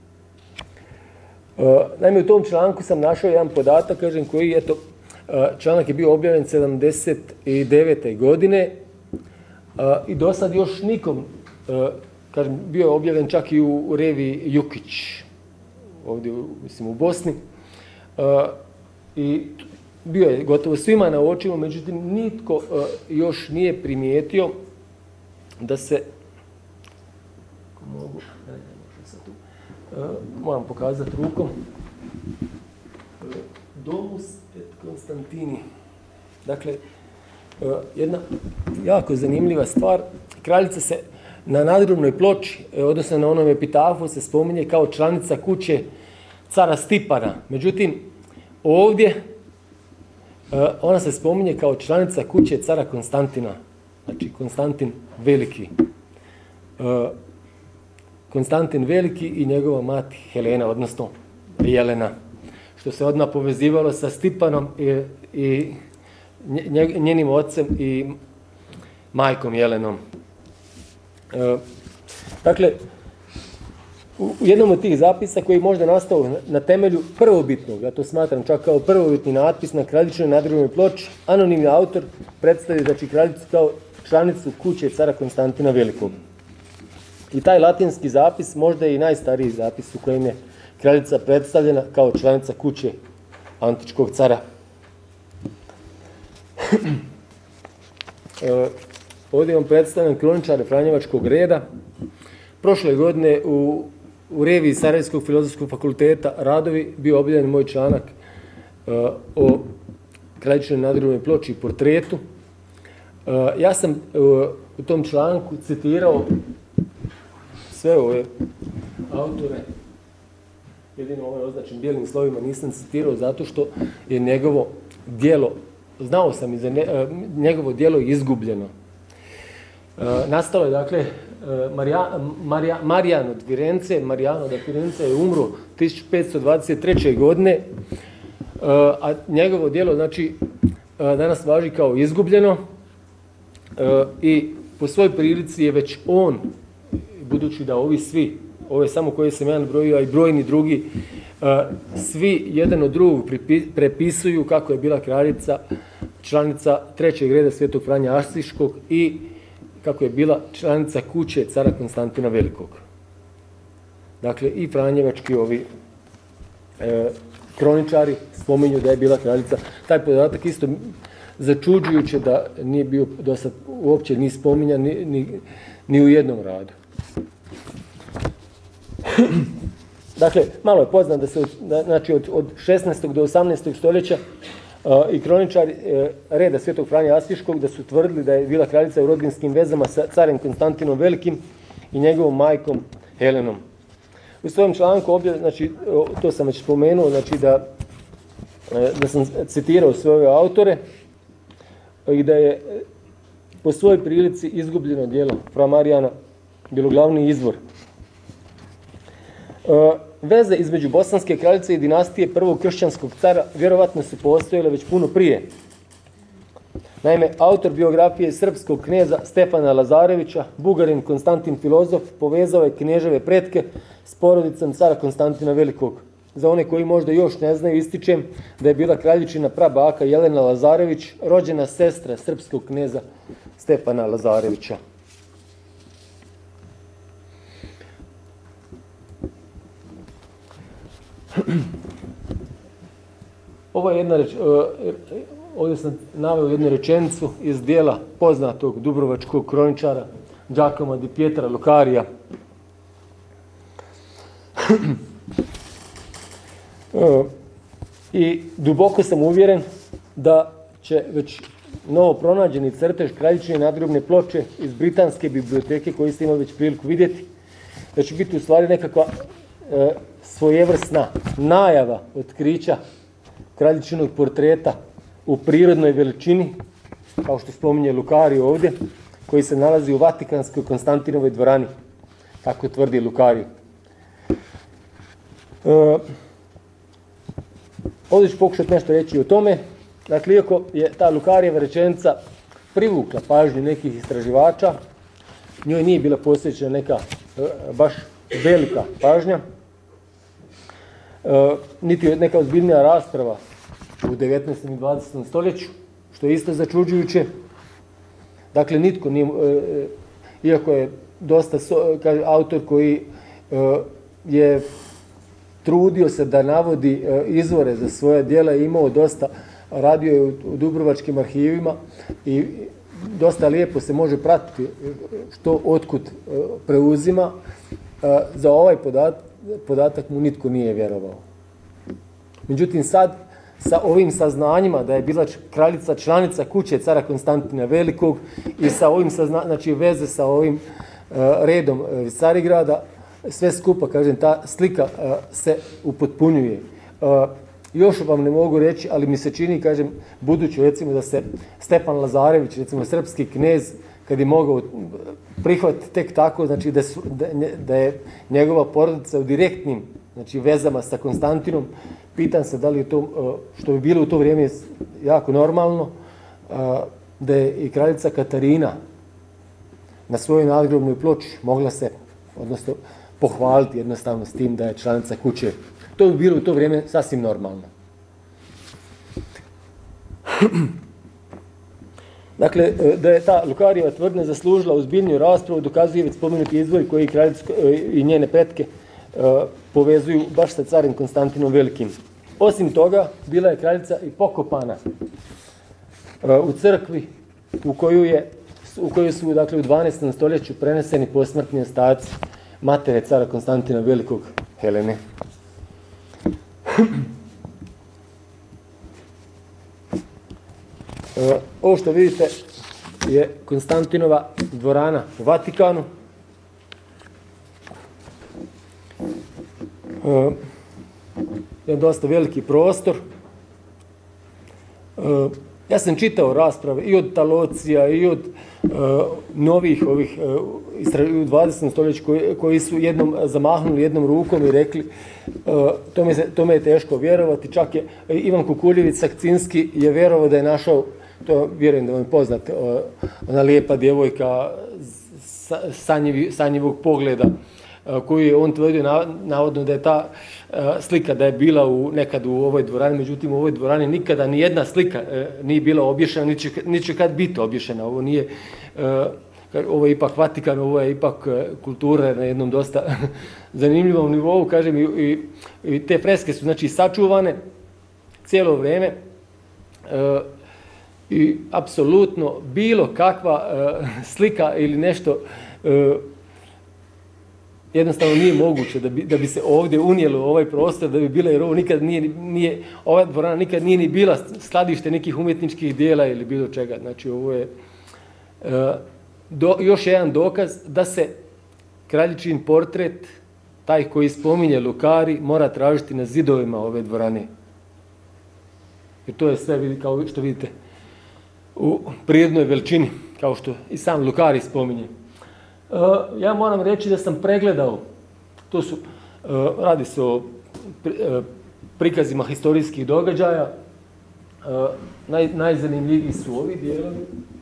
Uh, naime, u tom članku sam našao jedan podatak, kažem, koji je to, uh, članak je bio objavljen sedamdeset devete godine uh, i do sad još nikom, uh, kažem, bio je objavljen čak i u, u reviji Jukić, ovdje, mislim, u Bosni. Uh, I bio je gotovo svima na očima, međutim, nitko uh, još nije primijetio da se, ako mogu, ne, ne možem sad tu, uh, moram pokazati rukom, uh, Domus et Constantini. Dakle, uh, jedna jako zanimljiva stvar, kraljica se na nadgrobnoj ploči, odnosno na onom epitafu, se spominje kao članica kuće cara Stipana. Međutim, ovdje uh, ona se spominje kao članica kuće cara Konstantina. Znači, Konstantin Veliki. Uh, Konstantin Veliki i njegova mati Helena, odnosno Jelena, što se odmah povezivalo sa Stipanom i, i njenim ocem i majkom Jelenom. Uh, dakle, u jednom od tih zapisa koji je možda nastao na temelju prvobitnog, ja to smatram čak kao prvobitni natpis na kraljičnoj nadgrobnoj ploči, anonimni autor predstavlja znači kraljicu kao članicu kuće cara Konstantina Velikog. I taj latinski zapis možda je i najstariji zapis u kojem je kraljica predstavljena kao članica kuće antičkog cara. e, ovdje vam predstavljam kroničare Franjevačkog reda. Prošle godine u, u reviji Sarajevskog filozofskog fakulteta Radovi bio objavljen moj članak uh, o kraljičnoj nadgrobnoj ploči i portretu. Uh, ja sam uh, u tom članku citirao sve ove autore, jedino ovaj označen bijelim slovima nisam citirao zato što je njegovo djelo, znao sam i za ne, uh, njegovo djelo izgubljeno. Uh, nastalo je dakle Marija, Marija, Marijan od Firence, Marijano da Firenze je umro tisuću petsto dvadeset treće. godine, a njegovo djelo znači danas važi kao izgubljeno i po svojoj prilici je već on, budući da ovi svi, ove samo koje sam ja nabrojio, a i brojni drugi, svi jedan od drugog prepisuju kako je bila kraljica članica trećeg reda Svetog Franja Asiškog i kako je bila članica kuće cara Konstantina Velikog. Dakle, i franjevački ovi e, kroničari spominju da je bila kraljica. Taj podatak isto začuđujuće da nije bio do sad uopće ni spominjan ni, ni, ni u jednom radu. Dakle, malo je poznat da se od, znači od, od šesnaestog do osamnaestog stoljeća Uh, i kroničari uh, reda Svetog Franja Asiškog da su tvrdili da je bila kraljica u rodinskim vezama sa carem Konstantinom Velikim i njegovom majkom Helenom. U svojem članku ovdje, znači, to sam već spomenuo, znači da, da sam citirao sve ove autore i da je po svojoj prilici izgubljeno djelo Fra Marijana bilo glavni izvor. Uh, Veze između bosanske kraljice i dinastije prvog kršćanskog cara vjerovatno su postojale već puno prije. Naime, autor biografije srpskog kneza Stefana Lazarevića, Bugarin Konstantin Filozof, povezao je kneževe pretke s porodicom cara Konstantina Velikog. Za one koji možda još ne znaju, ističem da je bila kraljičina prabaka Jelena Lazarević, rođena sestra srpskog kneza Stefana Lazarevića. Ovo je jedna reč, ovdje sam naveo jednu rečenicu iz dijela poznatog dubrovačkog kroničara Giacomo di Pietra Locarija. I duboko sam uvjeren da će već novo pronađeni crtež kraljične nadgrobne ploče iz britanske biblioteke koju ste imali već priliku vidjeti, da će biti u stvari nekakva e, svojevrsna najava otkrića kraljičinog portreta u prirodnoj veličini, kao što spominje Lukari ovdje, koji se nalazi u Vatikanskoj Konstantinovoj dvorani, tako tvrdi Lukari. E, ovdje ću pokušati nešto reći o tome. Dakle, iako je ta Lukarijeva rečenica privukla pažnju nekih istraživača, njoj nije bila posvećena neka e, baš velika pažnja, e, niti neka ozbiljnija rasprava u devetnaestom i dvadesetom stoljeću, što je isto začuđujuće. Dakle, nitko nije, e, iako je dosta so, kaže, autor koji e, je trudio se da navodi e, izvore za svoje djela i imao dosta, radio je u, u Dubrovačkim arhivima i dosta lijepo se može pratiti što otkud e, preuzima. E, za ovaj podat, podatak mu nitko nije vjerovao. Međutim, sad sa ovim saznanjima da je bila kraljica članica kuće cara Konstantina Velikog i sa ovim saznanjima, znači veze sa ovim uh, redom uh, Carigrada, sve skupa, kažem, ta slika uh, se upotpunjuje. Uh, još vam ne mogu reći, ali mi se čini, kažem, budući recimo da se Stefan Lazarević, recimo srpski knez, kad je mogao prihvatiti tek tako, znači da, su, da, da je njegova porodica u direktnim, znači, vezama sa Konstantinom, pitam se da li je to, što bi bilo u to vrijeme jako normalno, da je i kraljica Katarina na svojoj nadgrobnoj ploči mogla se, odnosno pohvaliti jednostavno s tim da je članica kuće. To bi bilo u to vrijeme sasvim normalno. Dakle, da je ta Lukarijeva tvrdnja zaslužila ozbiljniju raspravu dokazuje već spomenuti izvori koji kraljicu i njene pretke povezuju baš sa carem Konstantinom Velikim. Osim toga, bila je kraljica i pokopana u crkvi u koju, je, u koju su dakle, u dvanaestom stoljeću preneseni posmrtni ostaci matere cara Konstantina Velikog, Helene. Ovo što vidite je Konstantinova dvorana u Vatikanu. Je dosta veliki prostor. Ja sam čitao rasprave i od Talocija i od uh, novih ovih uh, u dvadesetom stoljeću koji, koji su jednom zamahnuli jednom rukom i rekli uh, to, me, to me je teško vjerovati. Čak je Ivan Kukuljević Sakcinski je vjerovao da je našao, to vjerujem da vam je poznat, uh, ona lijepa djevojka sanjivi, sanjivog pogleda koju je on tvrdio navodno da je ta slika da je bila u, nekad u ovoj dvorani, međutim u ovoj dvorani nikada ni jedna slika nije bila obješena, niti će, niti će kad biti obješena. Ovo nije, ovo je ipak Vatikan, ovo je ipak kultura na jednom dosta zanimljivom nivou, kažem, i, i, i te freske su znači sačuvane cijelo vrijeme i apsolutno bilo kakva slika ili nešto jednostavno nije moguće da bi, da bi se ovdje unijelo u ovaj prostor, da bi bila, jer ovo nikad nije, nije, ova dvorana nikad nije ni bila skladište nekih umjetničkih dijela ili bilo čega. Znači ovo je uh, do, još jedan dokaz da se kraljičin portret, taj koji spominje Lukari, mora tražiti na zidovima ove dvorane. Jer to je sve, kao što vidite, u prirodnoj veličini, kao što i sam Lukari spominje. Uh, ja moram reći da sam pregledao, to su, uh, radi se o pri, uh, prikazima historijskih događaja, uh, naj, najzanimljiviji su ovi dijelovi.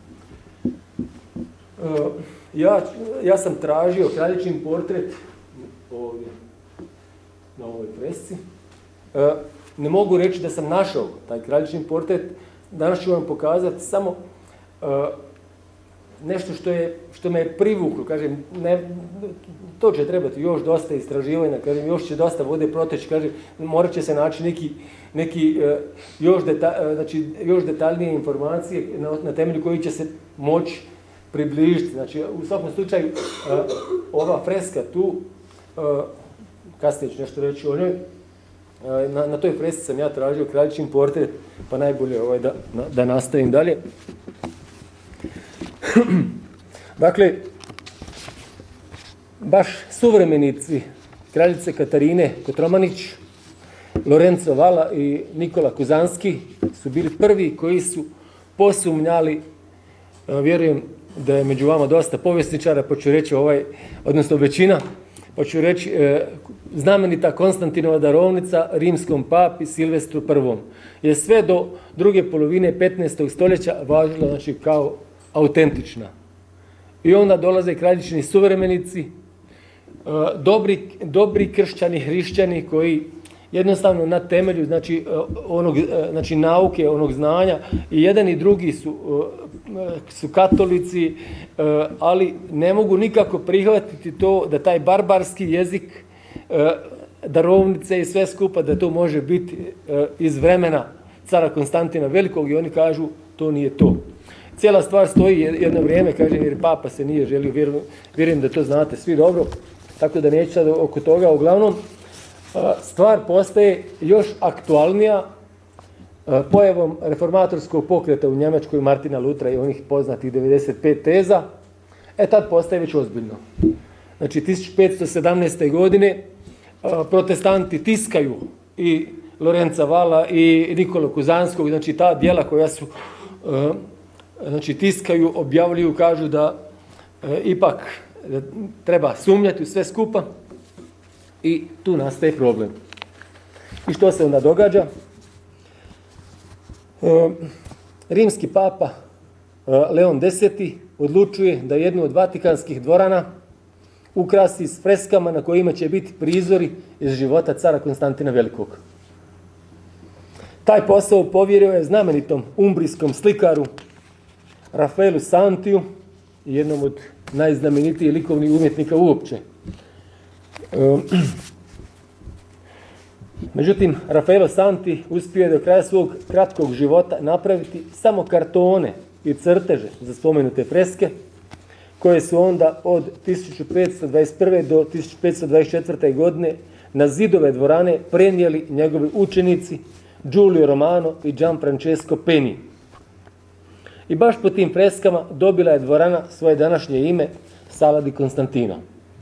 Uh, ja, ja sam tražio kraljičin portret ovdje, na ovoj fresci. Uh, ne mogu reći da sam našao taj kraljičin portret, danas ću vam pokazati samo uh, nešto što, je, što me je privuklo, kažem, ne, to će trebati još dosta istraživanja, kažem, još će dosta vode proteći, kažem, morat će se naći neki, neki uh, još, deta, uh, znači, još detaljnije informacije na, na temelju koji će se moći približiti. Znači, u svakom slučaju, uh, ova freska tu, uh, kasnije ću nešto reći o njoj, uh, na, na toj freski sam ja tražio kraljičin portret, pa najbolje ovaj da, da nastavim dalje. Dakle, baš suvremenici kraljice Katarine Kotromanić, Lorenzo Vala i Nikola Kuzanski su bili prvi koji su posumnjali, vjerujem da je među vama dosta povjesničara, pa ću reći ovaj, odnosno većina, pa ću reći e, znamenita Konstantinova darovnica rimskom papi Silvestru prvom je sve do druge polovine petnaestog stoljeća važila, znači, kao autentična. I onda dolaze kraljičini suvremenici, dobri, dobri kršćani, hrišćani koji jednostavno na temelju znači, onog, znači nauke, onog znanja, i jedan i drugi su, su katolici, ali ne mogu nikako prihvatiti to da taj barbarski jezik, darovnice i sve skupa, da to može biti iz vremena cara Konstantina Velikog, i oni kažu to nije to. Cijela stvar stoji jedno vrijeme, kažem, jer papa se nije želio, vjerujem, vjerujem da to znate svi dobro, tako da neću sad oko toga. Uglavnom, stvar postaje još aktualnija pojavom reformatorskog pokreta u Njemačkoj Martina Lutra i onih poznatih devedeset pet teza. E tad postaje već ozbiljno. Znači, tisuću petsto sedamnaeste. godine protestanti tiskaju i Lorenza Vala i Nikolu Kuzanskog, znači ta djela koja su znači tiskaju, objavljuju, kažu da e, ipak da treba sumnjati u sve skupa, i tu nastaje problem. I što se onda događa? E, rimski papa e, Leon deseti odlučuje da jednu od vatikanskih dvorana ukrasi s freskama na kojima će biti prizori iz života cara Konstantina Velikog. Taj posao povjerio je znamenitom umbrijskom slikaru Rafaelu Santiju, jednom od najznamenitijih likovnih umjetnika uopće. Međutim, Raffaello Santi uspio je do kraja svog kratkog života napraviti samo kartone i crteže za spomenute freske, koje su onda od tisuću petsto dvadeset prve. do tisuću petsto dvadeset četvrte. godine na zidove dvorane prenijeli njegovi učenici Giulio Romano i Gianfrancesco Peni. I baš po tim freskama dobila je dvorana svoje današnje ime, Sala di Konstantino.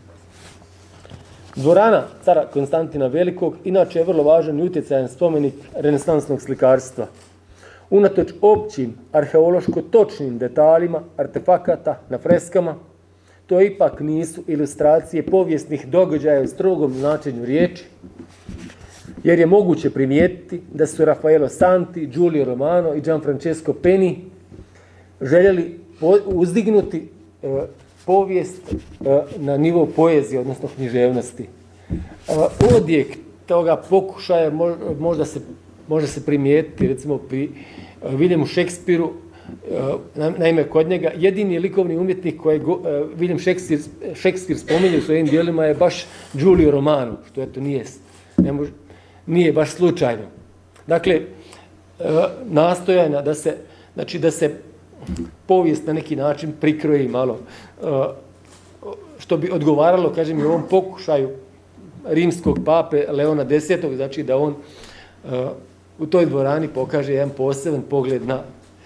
Dvorana cara Konstantina Velikog inače je vrlo važan i utjecajan spomenik renesansnog slikarstva. Unatoč općim arheološko točnim detaljima artefakata na freskama, to ipak nisu ilustracije povijesnih događaja u strogom značenju riječi, jer je moguće primijetiti da su Raffaello Santi, Giulio Romano i Gianfrancesco Peni željeli uzdignuti e, povijest e, na nivo poezije, odnosno književnosti. E, odjek toga pokušaja možda se, može se primijetiti, recimo pri e, Williamu Shakespeareu. E, naime, kod njega jedini likovni umjetnik koji e, William Shakespeare, Shakespeare spominje u svojim dijelima je baš Giulio Romano, što eto nije, ne može, nije baš slučajno. Dakle, e, nastojanja da se, znači da se povijest na neki način prikroji malo, što bi odgovaralo, kažem, i ovom pokušaju rimskog pape Leona desetog. Znači da on u toj dvorani pokaže jedan poseban pogled na,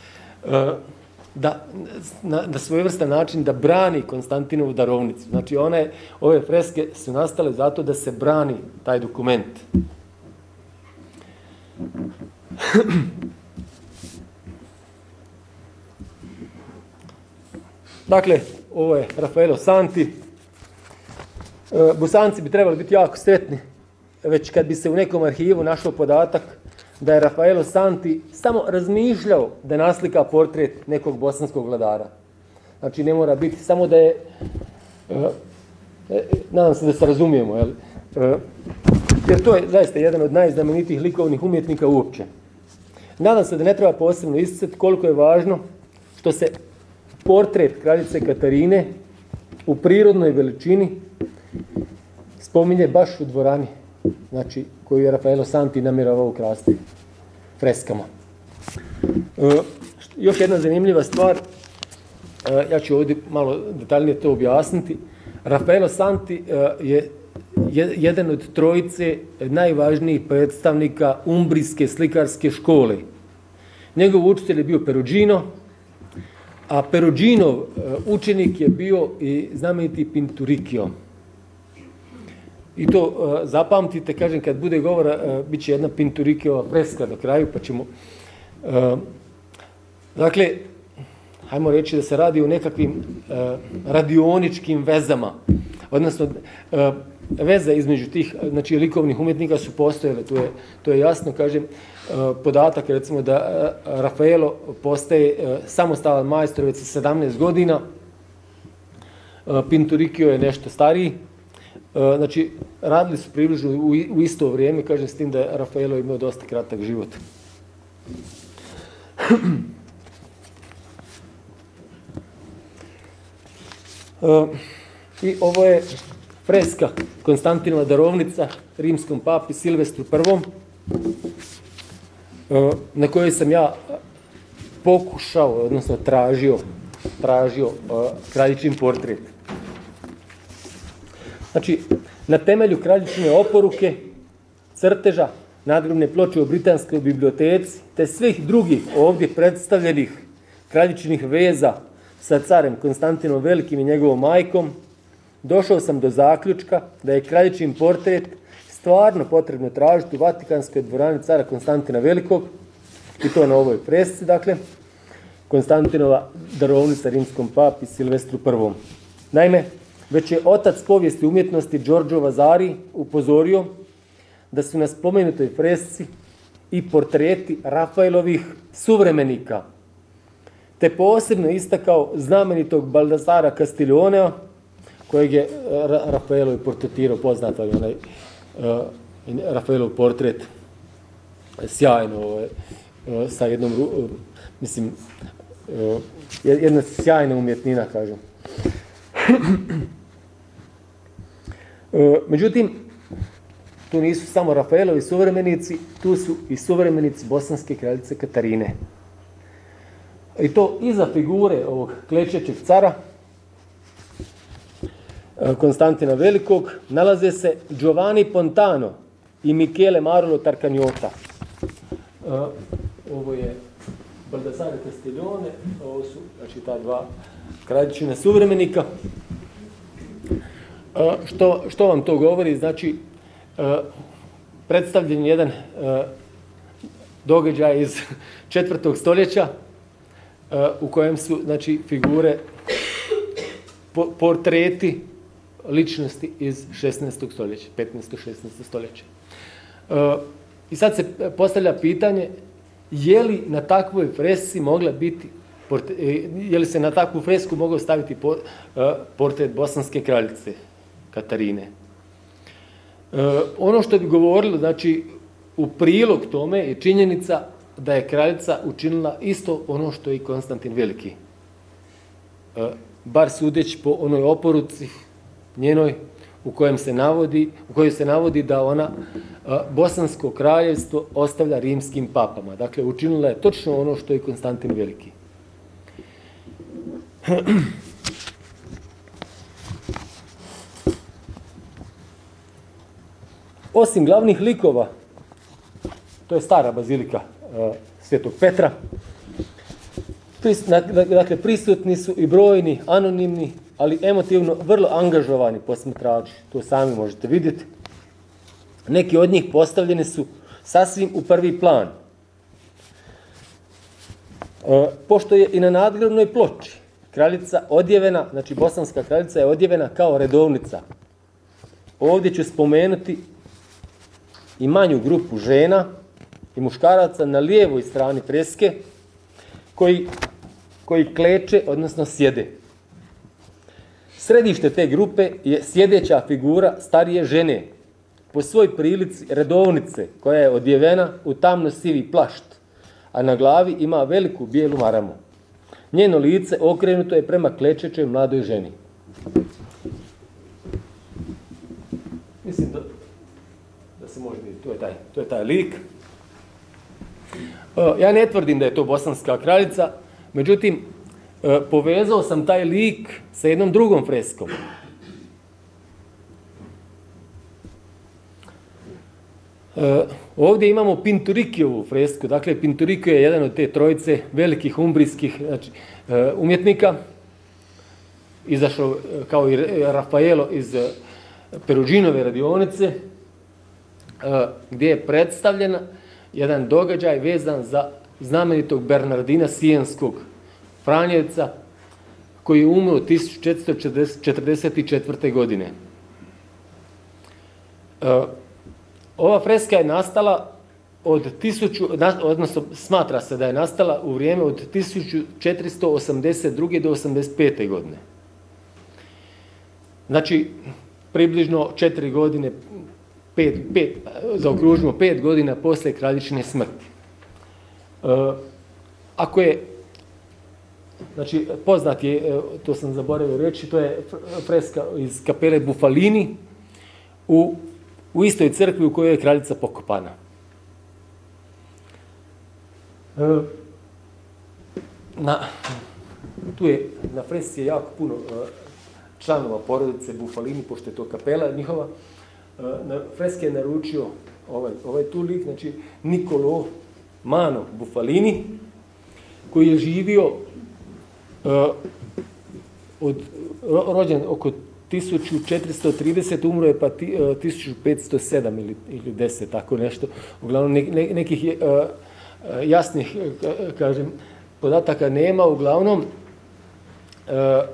da, na, na svojevrstan način da brani Konstantinovu darovnicu. Znači one, ove freske su nastale zato da se brani taj dokument. Dakle, ovo je Raffaello Santi. Bosanci bi trebali biti jako sretni, već kad bi se u nekom arhivu našao podatak da je Raffaello Santi samo razmišljao da naslika portret nekog bosanskog vladara. Znači, ne mora biti samo da je, nadam se da se razumijemo, jel? Jer to je zaista jedan od najznamenitijih likovnih umjetnika uopće. Nadam se da ne treba posebno isticati koliko je važno što se portret kraljice Katarine u prirodnoj veličini spominje baš u dvorani, znači koju je Raffaello Santi namjeravao ukrasti freskama. E, još jedna zanimljiva stvar, e, ja ću ovdje malo detaljnije to objasniti. Raffaello Santi e, je jedan od trojice najvažnijih predstavnika umbrijske slikarske škole. Njegov učitelj je bio Perugino, a Peruginov učenik je bio i znameniti Pinturicchio. I to uh, zapamtite, kažem, kad bude govora, uh, bit će jedna Pinturicchiova freska do kraju, pa ćemo... Uh, dakle, hajmo reći da se radi o nekakvim uh, radioničkim vezama, odnosno uh, veze između tih, znači, likovnih umjetnika su postojele, to je, to je jasno, kažem, uh, podatak, recimo, da uh, Raffaello postaje uh, samostalan majstor već sa sedamnaest godina, uh, Pinturicchio je nešto stariji. Znači, radili su približno u, u isto vrijeme, kažem, s tim da je Raffaello imao dosta kratak život. I ovo je freska Konstantinova darovnica rimskom papi Silvestru prvom, na kojoj sam ja pokušao, odnosno tražio, tražio kraljičin portret. Znači, na temelju kraljičine oporuke, crteža, nadgrobne ploče u Britanskoj biblioteci, te svih drugih ovdje predstavljenih kraljičinih veza sa carem Konstantinom Velikim i njegovom majkom, došao sam do zaključka da je kraljičin portret stvarno potrebno tražiti u Vatikanskoj dvorani cara Konstantina Velikog, i to na ovoj fresci, dakle, Konstantinova darovnica rimskom papi Silvestru prvom. Naime, već je otac povijesti umjetnosti Giorgio Vasari upozorio da su na spomenutoj fresci i portreti Rafaelovih suvremenika, te posebno istakao znamenitog Baldassara Castiglionea, kojeg je Rafaelo portretirao, poznat vam je onaj Rafaelov portret, sjajno, sa jednom, mislim, jedna sjajna umjetnina, kažem. Međutim, tu nisu samo Rafaelovi suvremenici, tu su i suvremenici bosanske kraljice Katarine. I to iza figure ovog klečećeg cara, Konstantina Velikog, nalaze se Giovanni Pontano i Michele Marulo Tarcagnota. Ovo je Baldassare Castiglione, ovo su, znači, ta dva kraljičina suvremenika. Što, što vam to govori? Znači, predstavljen jedan događaj iz četvrtog stoljeća u kojem su, znači, figure, portreti ličnosti iz šesnaestog stoljeća, petnaesto šesnaesto stoljeća. I sad se postavlja pitanje, je li na takvoj fresci mogla biti, je li se na takvu fresku mogao staviti portret bosanske kraljice Katarine? Ono što bi govorilo, znači, u prilog tome je činjenica da je kraljica učinila isto ono što i Konstantin Veliki. Bar sudeći po onoj oporuci njenoj u kojem se navodi, u kojoj se navodi da ona bosansko kraljevstvo ostavlja rimskim papama. Dakle, učinila je točno ono što je Konstantin Veliki. Osim glavnih likova, to je stara bazilika Svetog Petra, dakle, prisutni su i brojni, anonimni, ali emotivno vrlo angažovani posmatrači. To sami možete vidjeti. Neki od njih postavljeni su sasvim u prvi plan. Pošto je i na nadgrobnoj ploči kraljica odjevena, znači bosanska kraljica je odjevena kao redovnica. Ovdje ću spomenuti i manju grupu žena i muškaraca na lijevoj strani freske koji, koji kleče, odnosno sjede. Središte te grupe je sjedeća figura starije žene, po svoj prilici redovnice, koja je odjevena u tamno sivi plašt, a na glavi ima veliku bijelu maramu. Njeno lice okrenuto je prema klečećoj mladoj ženi. Mislim da, da se može vidjeti, to je taj, to je taj lik. Ja ne tvrdim da je to bosanska kraljica, međutim, povezao sam taj lik sa jednom drugom freskom. Ovdje imamo Pinturicchiovu fresku. Dakle, Pinturicchio je jedan od te trojice velikih umbrijskih, znači, umjetnika. Izašao kao i Rafaelo iz Perugginove radionice, gdje je predstavljena jedan događaj vezan za znamenitog Bernardina Sienskog, Franjevca, koji je umro tisuću četiristo četrdeset četvrte. godine. Ova freska je nastala od tisuću, odnosno smatra se da je nastala u vrijeme od tisuću četiristo osamdeset druge. do osamdeset pete. godine. Znači, približno četiri godine, pet, pet, zaokružimo pet godina poslije kraljičine smrti. Ako je, znači, poznat je, to sam zaboravio reći, to je freska iz kapele Bufalini u, u istoj crkvi u kojoj je kraljica pokopana. Na, tu je, na fresci je jako puno članova porodice Bufalini, pošto je to kapela njihova. Na freske je naručio ovaj, ovaj tu lik, znači Niccolo Mano Bufalini, koji je živio uh, od, rođen oko tisuću četiristo trideset, umro je pa ti, uh, tisuću petsto sedam ili, ili deset, tako nešto. Uglavnom ne, ne, nekih je, uh, jasnih, uh, kažem, podataka nema. Uglavnom, uh,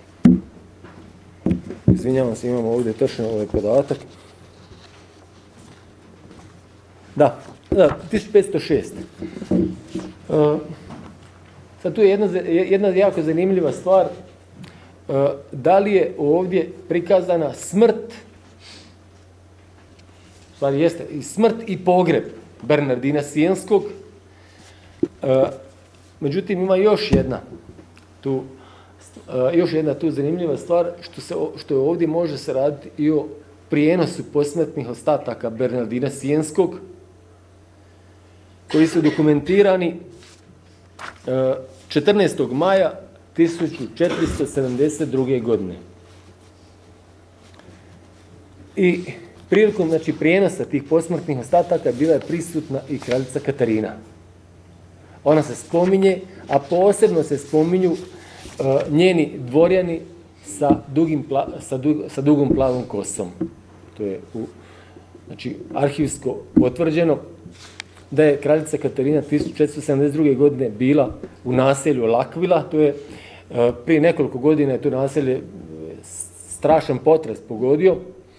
izvinjavam se, imamo ovdje točno ovaj podatak. Da, da, tisuću petsto šest. Uh, sad tu je jedna, jedna jako zanimljiva stvar. da li je ovdje prikazana smrt, stvari jeste i smrt i pogreb Bernardina Sienskog. Međutim, ima još jedna tu, još jedna tu zanimljiva stvar, što, se, što ovdje može se raditi i o prijenosu posmrtnih ostataka Bernardina Sienskog, koji su dokumentirani četrnaestog maja tisuću četiristo sedamdeset druge. godine. I prilikom, znači, prijenosa tih posmrtnih ostataka bila je prisutna i kraljica Katarina. Ona se spominje, a posebno se spominju uh, njeni dvorjani sa, dugim pla, sa, dug, sa dugom plavom kosom. To je u, znači, arhivsko potvrđeno da je kraljica Katarina tisuću četiristo sedamdeset druge. godine bila u naselju Lakvila. To je uh, prije nekoliko godina je to naselje strašan potres pogodio.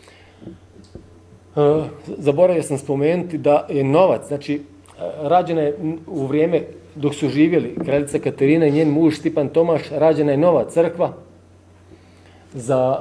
Uh, zaboravio sam spomenuti da je novac, znači rađena je u vrijeme dok su živjeli kraljica Katarina i njen muž Stipan Tomaš, rađena je nova crkva za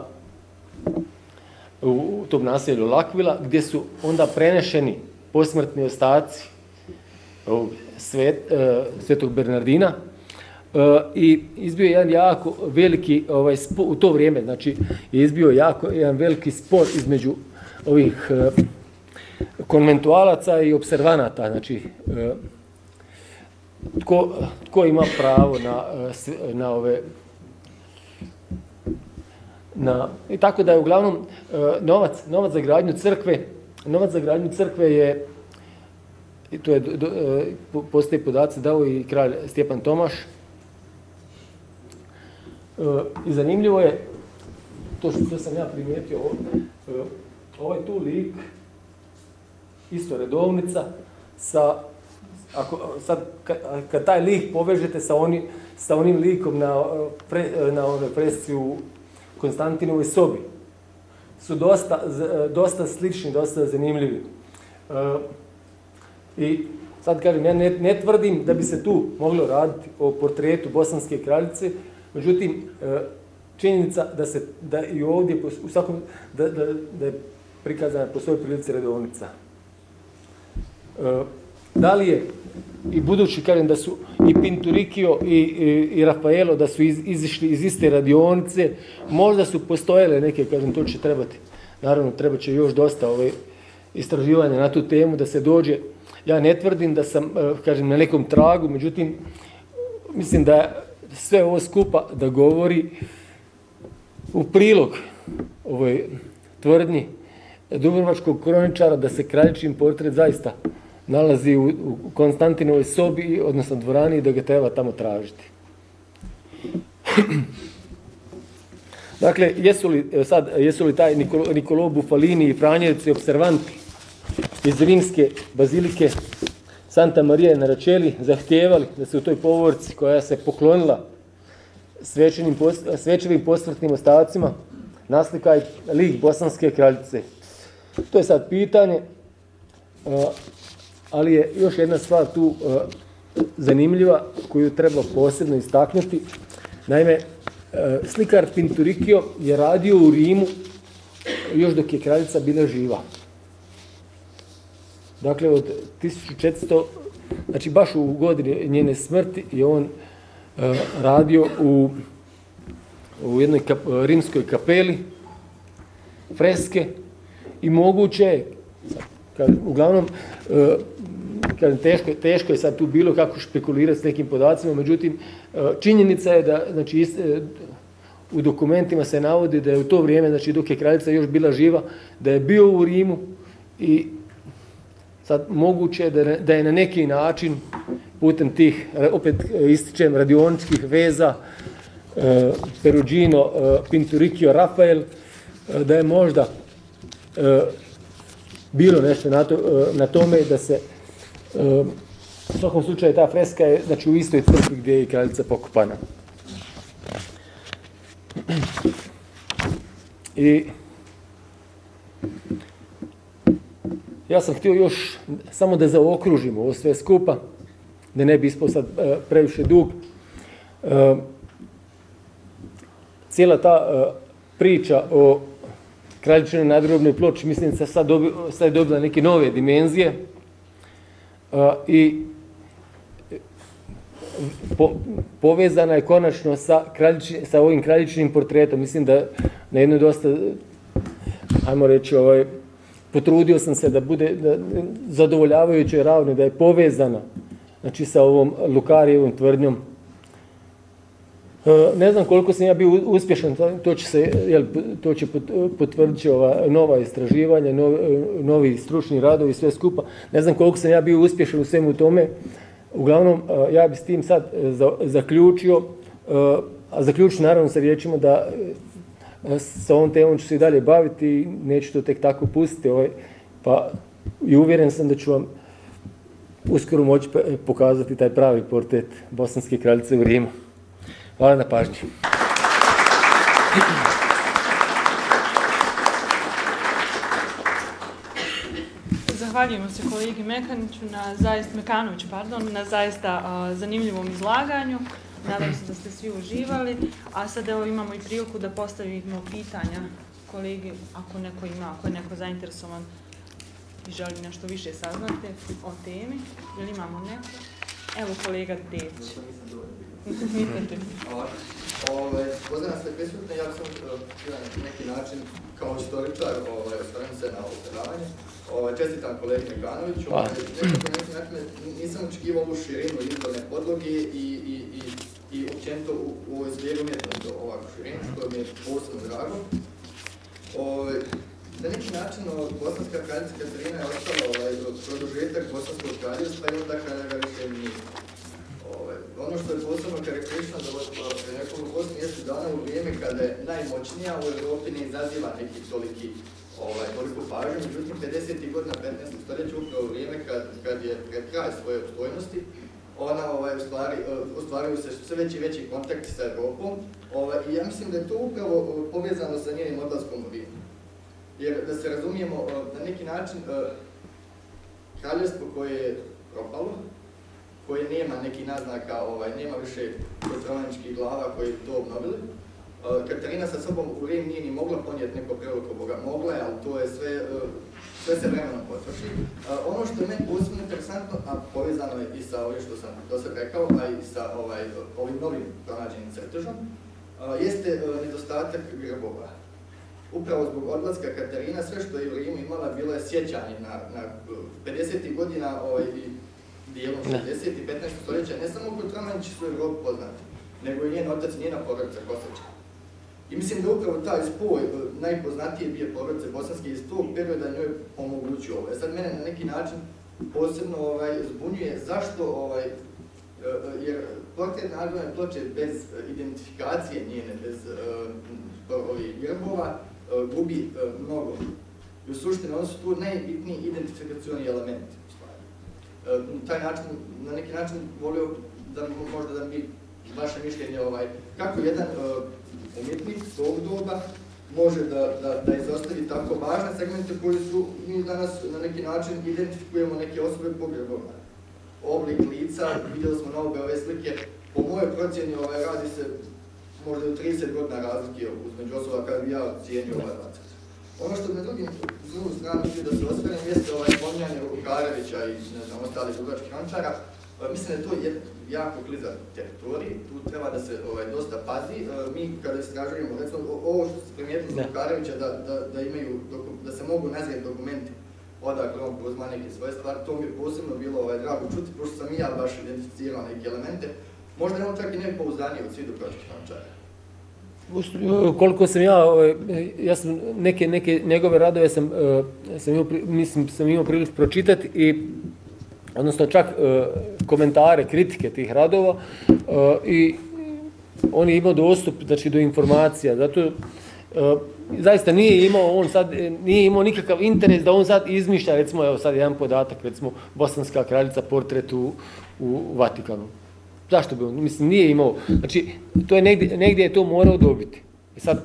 u tom naselju Lakvila, gdje su onda prenešeni posmrtni ostaci svet, uh, svetog Bernardina uh, i izbio je jedan jako veliki ovaj, spo, u to vrijeme, znači je izbio jako jedan veliki spor između ovih uh, konventualaca i observanata, znači uh, tko, tko ima pravo na, uh, na ove na, i tako da je uglavnom uh, novac, novac za gradnju crkve novac za gradnju crkve je i to je do, uh, postoje podaci dao i kralj Stjepan Tomaš. Uh, i zanimljivo je to što sam ja primijetio ovdje, uh, ovaj tu lik, isto redovnica, sa, ako, sad, kad, kad taj lik povežete sa, oni, sa onim likom na, pre, na onoj fresci u Konstantinovoj sobi, su dosta, dosta slični, dosta zanimljivi. Uh, I sad kažem, ja ne, ne tvrdim da bi se tu moglo raditi o portretu bosanske kraljice, međutim, uh, činjenica da se, da i ovdje, u svakom, da, da, da je prikazana po svojoj prilici redovnica. E, da li je, i budući kažem da su i Pinturicchio i, i, i Raffaello da su iz, izišli iz iste radionice, možda su postojale neke, kažem, to će trebati, naravno treba će još dosta ove istraživanja na tu temu da se dođe. Ja ne tvrdim da sam, kažem, na nekom tragu, međutim, mislim da sve ovo skupa da govori u prilog ovoj tvrdnji dubrovačkog kroničara da se kraljičin portret zaista nalazi u, u Konstantinovoj sobi, odnosno dvorani, i da ga treba tamo tražiti. Dakle, jesu li, sad, jesu li taj Nikolo, Nikolò Bufalini i Franjevci observanti iz rimske bazilike Santa Maria na Račeli zahtijevali da se u toj povorci koja se poklonila svečanim, svečevim posmrtnim ostacima naslika lik bosanske kraljice. To je sad pitanje, ali je još jedna stvar tu zanimljiva koju treba posebno istaknuti. Naime, slikar Pinturicchio je radio u Rimu još dok je kraljica bila živa. Dakle, od tisuću četiristo, znači baš u godini njene smrti je on radio u, u jednoj kap, rimskoj kapeli, freske, i moguće je, uglavnom, kažem, teško, teško je sad tu bilo kako špekulirati s nekim podacima, međutim, činjenica je da, znači, u dokumentima se navodi da je u to vrijeme, znači dok je kraljica još bila živa, da je bio u Rimu i sad moguće je da, da je na neki način putem tih, opet ističem, radioničkih veza, Perugino, Pinturicchio, Rafael, da je možda bilo nešto na, to, na tome da se u svakom slučaju ta freska je, znači, u istoj crkvi gdje je i kraljica pokopana. I ja sam htio još samo da zaokružimo ovo sve skupa, da ne bi ispao sad previše dug. cijela ta uh, priča o kraljičinoj nadgrobnoj ploči, mislim da sad, dobi, sad je dobila neke nove dimenzije uh, i po, povezana je konačno sa, kraljiči, sa ovim kraljičinim portretom. Mislim da na jednoj dosta, ajmo reći, ovaj, potrudio sam se da bude da, zadovoljavajućoj ravni, da je povezana, znači, sa ovom Lukarijevom tvrdnjom. Ne znam koliko sam ja bio uspješan, to će, se, jel, to će potvrditi ova nova istraživanja, novi, novi stručni radovi, sve skupa. Ne znam koliko sam ja bio uspješan u svemu tome. Uglavnom, ja bi s tim sad zaključio, a zaključio naravno sa riječima da sa ovom temom ću se i dalje baviti i neću to tek tako pustiti. Ovaj, pa i uvjeren sam da ću vam uskoro moći pokazati taj pravi portret bosanske kraljice u Rimu. Hvala na pažnji. Zahvaljujemo se kolegi Mekaniću na zaista, Mekanoviću, pardon, na zaista a, zanimljivom izlaganju. Nadam se da ste svi uživali, a sad evo imamo i priliku da postavimo pitanja kolegi, ako neko ima, ako je neko zainteresovan i želi nešto više saznati o temi. Jel imamo neko? Evo kolega Dević. Pozdravljam sve prisutne, ja sam na neki način kao istoričar osvrnuo se na ovo predavanje. Čestitam kolegi Mekanoviću. Nisam očekivao ovu širinu izborne podloge i, i, i, i općenito u, u ovoj zbijeru umjetnosti ovakvu širinu, što mi je posebno drago. Na neki način bosanska kraljica Katarina je ostala ovaj, produžetak bosanskog kraljevstva i onda kada ga više nije. Ono što je posebno karakteristično za nekoliko osam mjesec dana u vrijeme kada je najmoćnija u Europi ne izaziva neki toliki ovaj, toliko pažnje, međutim pedesetih godina petnaestog stoljeća upravo u vrijeme kad, kad je pred kraj svoje opstojnosti, ona ovaj, stvari, ostvaruju se sve veći i veći kontakti sa Europom ovaj, i ja mislim da je to upravo povezano sa njenim odlaskom u Rim. Jer da se razumijemo, na neki način kraljevstvo koje je propalo, koje nema neki naznaka, ovaj, nema više petroničkih glava koji to obnovili. Uh, Katarina sa sobom u Rim nije ni mogla ponijeti neko preveliko boga. Mogla je, ali to je sve, uh, sve se vremenom potroši. Uh, ono što je meni posebno interesantno, a povezano je i sa ovim što sam do sad rekao, a i sa ovaj, ovim novim pronađenim crtežom, uh, jeste uh, nedostatak grbova. Upravo zbog odlaska Katarina, sve što je u Rimu imala bilo je sjećanje na, na pedesetih godina ovaj, dijelom šezdesetih i petnaestog stoljeća, ne samo kod Romanjići su u Europi poznati, nego i njen otac, njena porodica Kosačka. I mislim da upravo taj spoj najpoznatije bio porodice bosanske iz tog perioda njoj omogućio ovo. Sad mene na neki način posebno ovaj, zbunjuje zašto, ovaj, jer portret nadgrobne ploče bez identifikacije njene, bez uh, ovih grbova, uh, gubi uh, mnogo. I u suštini, oni su tu najbitniji identifikacioni elementi. Na taj način, na neki način volio da možda da mi vaše mišljenje ovaj, kako jedan uh, umjetnik tog doba može da, da, da izostavi tako važne segmente koji su mi danas na neki način identifikujemo neke osobe po grbovima. Oblik lica, vidjeli smo na obe ove slike, po mojoj procjeni ovaj, radi se možda u trideset godina razlike uzmeđu osoba kada bi ja cijenio ovaj dvadeset. Ono što na drugim, drugu stranu htio da se osvrnem jeste ovaj spominjanje Rukarevića i ne znam, ostalih dugačkih rančara. Mislim da je to jako klizan teritorij, tu treba da se ovaj, dosta pazi. Mi kada istražujemo, recimo ovo što se primijetili za Rukarevića, da, da, da, imaju, da se mogu nazvati dokumenti odakle on preuzma neke svoje stvari, to mi je posebno bilo ovaj, drago čuti, pošto sam i ja baš identificirao neke elemente. Možda je on čak i najpouzdaniji od svih dugačkih rančara. Koliko sam ja, ja sam neke, neke njegove radove sam, sam imao, mislim, sam imao priliku pročitati i odnosno čak komentare, kritike tih radova i on je imao dostup, znači, do informacija, zato zaista nije imao, on sad, nije imao nikakav interes da on sad izmišlja, recimo, evo sad jedan podatak, recimo, bosanska kraljica portret u, u Vatikanu. Zašto bi on? Mislim, nije imao. Znači, to je negdje, negdje je to morao dobiti. I sad,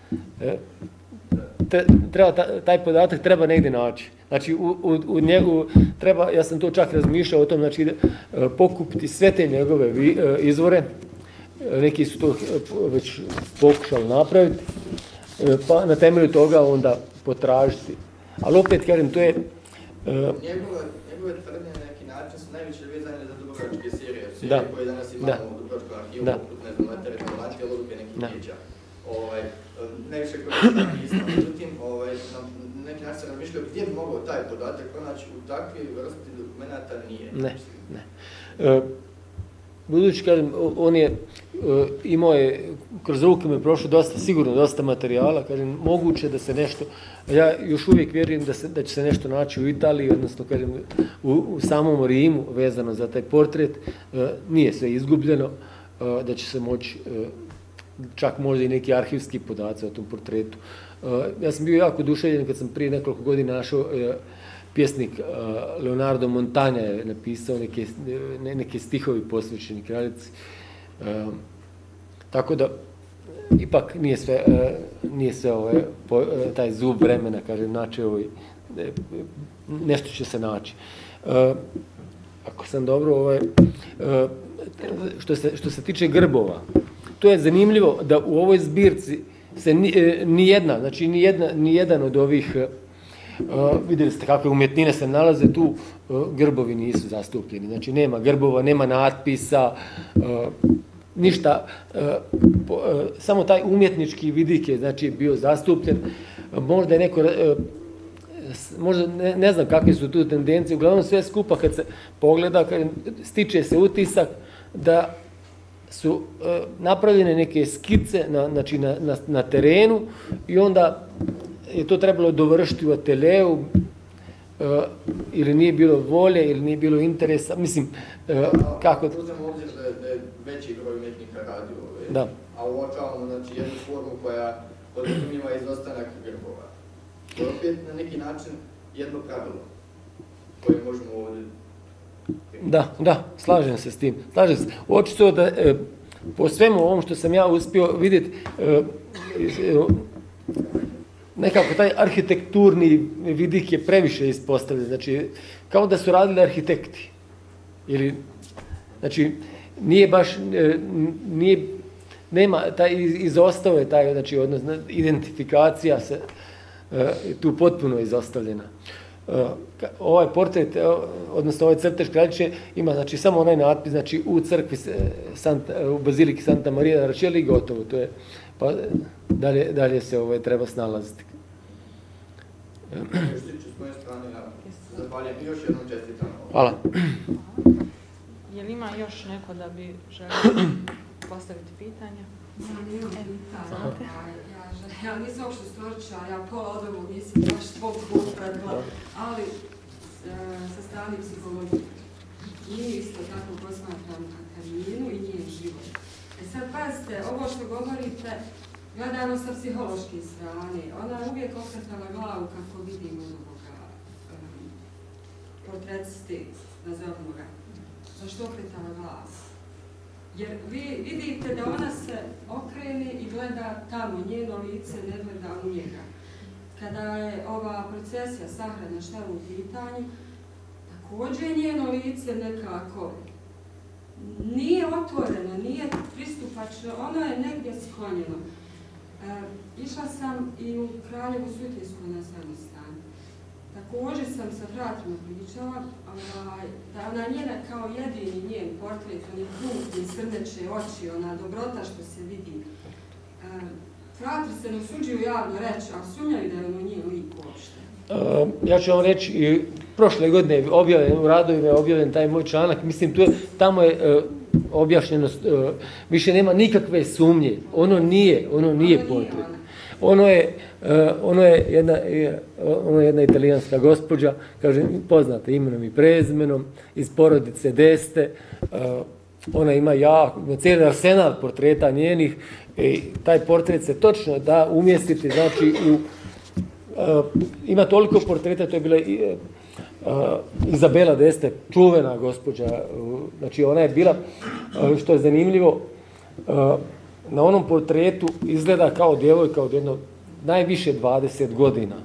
treba, taj podatak treba negdje naći. Znači, u, u, u njegu treba, ja sam to čak razmišljao o tom, znači, pokupiti sve te njegove izvore, neki su to već pokušali napraviti, pa na temelju toga onda potražiti. Ali opet, kažem, to je... Njegove, njegove tvrdnje na neki način su najviše vezane za dubrovačke serije, serije koje danas imamo u Dubrovačkom arhivu, poput, ne znam, Letere Hrvatske, Luke nekih vijeća. Ovaj, najviše koje je pisano, međutim, ovaj, na neki način se razmišljaju gdje bi mogao taj podatak pronaći u takvoj vrsti dokumenta nije. Ne, ne. E, budući, kažem, on je imao je, kroz ruke mi je prošlo dosta, sigurno dosta materijala, kažem, moguće da se nešto, ja još uvijek vjerujem da, se, da će se nešto naći u Italiji, odnosno, kažem, u, u samom Rimu vezano za taj portret, e, nije sve izgubljeno, e, da će se moći, e, čak možda i neki arhivski podaci o tom portretu. E, ja sam bio jako oduševljen kad sam prije nekoliko godina našao e, pjesnik uh, Leonardo Montagna je napisao neke, ne, neke stihovi posvećeni kraljici. Uh, tako da, ipak nije sve, uh, nije sve ovaj, po, uh, taj zub vremena, kažem, naći ovaj, nešto će se naći. Uh, ako sam dobro, ovaj, uh, što, se, što se tiče grbova, to je zanimljivo da u ovoj zbirci se ni, ni jedna, znači ni, jedna, ni jedan od ovih Uh, vidjeli ste kakve umjetnine se nalaze tu, uh, grbovi nisu zastupljeni, znači nema grbova, nema natpisa, uh, ništa, uh, po, uh, samo taj umjetnički vidik je znači bio zastupljen, uh, možda je neko, uh, možda ne, ne znam kakve su tu tendencije, uglavnom sve skupa kad se pogleda, kad stiče se utisak da su uh, napravljene neke skice na, znači na, na, na terenu i onda je to trebalo dovršiti u ateljeu, uh, ili nije bilo volje, ili nije bilo interesa, mislim, uh, kako... Uzmemo obzir da je, da je veći broj umjetnika radio ove, da. A uočavamo znači, jednu formu koja podrazumijeva izostanak grbova. To je opet na neki način jedno pravilo koje možemo ovdje... Da, da, slažem se s tim. Slažem se. Očito da, e, po svemu ovom što sam ja uspio vidjeti, e, e, nekako taj arhitekturni vidik je previše ispostavljen, znači kao da su radili arhitekti. Ili, znači, nije baš, nije, nema, taj izostao je taj, znači, odnosno, identifikacija se tu potpuno izostavljena. Ovaj portret, odnosno ovaj crtež kraljice ima, znači, samo onaj natpis, znači, u crkvi, Santa, u baziliki Santa Maria da Račeli i gotovo, to je, pa dalje, dalje se ovaj, treba snalaziti. Još tiče s moje strane, ja zahvaljujem i još jednom čestitam. Hvala. Je li ima još neko da bi želio postaviti pitanja? Ja nisam uopšte storičar, ja pola od ovog nisam baš toliko upredila, ali sa strane psihologije. Nije isto tako posmatram karijinu i njen život. E sad pazite, ovo što govorite, gledano sa psihološke strane, ona je uvijek okretala glavu kako vidimo ovoga um, portretiste, nazovimo ga. Zašto okretala glavu? Jer vi vidite da ona se okrene i gleda tamo, njeno lice ne gleda u njega. Kada je ova procesija sahrane šta u pitanju, također njeno lice nekako nije otvoreno, nije pristupačno, ono je negdje sklonjeno. E, išla sam i u Kraljevu Sutinsku na samostan. Također sam sa fratrima pričala, ovaj, da ona njena kao jedini njen portret, oni krupni, srdeče oči, ona dobrota što se vidi. E, fratri se ne usuđuju javno reći, a sumnjaju da je ono njen lik uopšte. Uh, ja ću vam reći, i prošle godine je objavljen, u radovima je objavljen taj moj članak, mislim, tu je, tamo je uh, objašnjeno, uh, više nema nikakve sumnje, ono nije, ono nije portret. Ono je, uh, ono je jedna, uh, ono je jedna italijanska gospođa, kaže, poznata imenom i prezimenom, iz porodice Deste, uh, ona ima jako, cijeli arsenal portreta njenih, i taj portret se točno da umjestiti, znači, u Uh, ima toliko portreta, to je bila uh, Izabela Deste, čuvena gospođa, uh, znači ona je bila, uh, što je zanimljivo, uh, na onom portretu izgleda kao djevojka od jedno najviše dvadeset godina.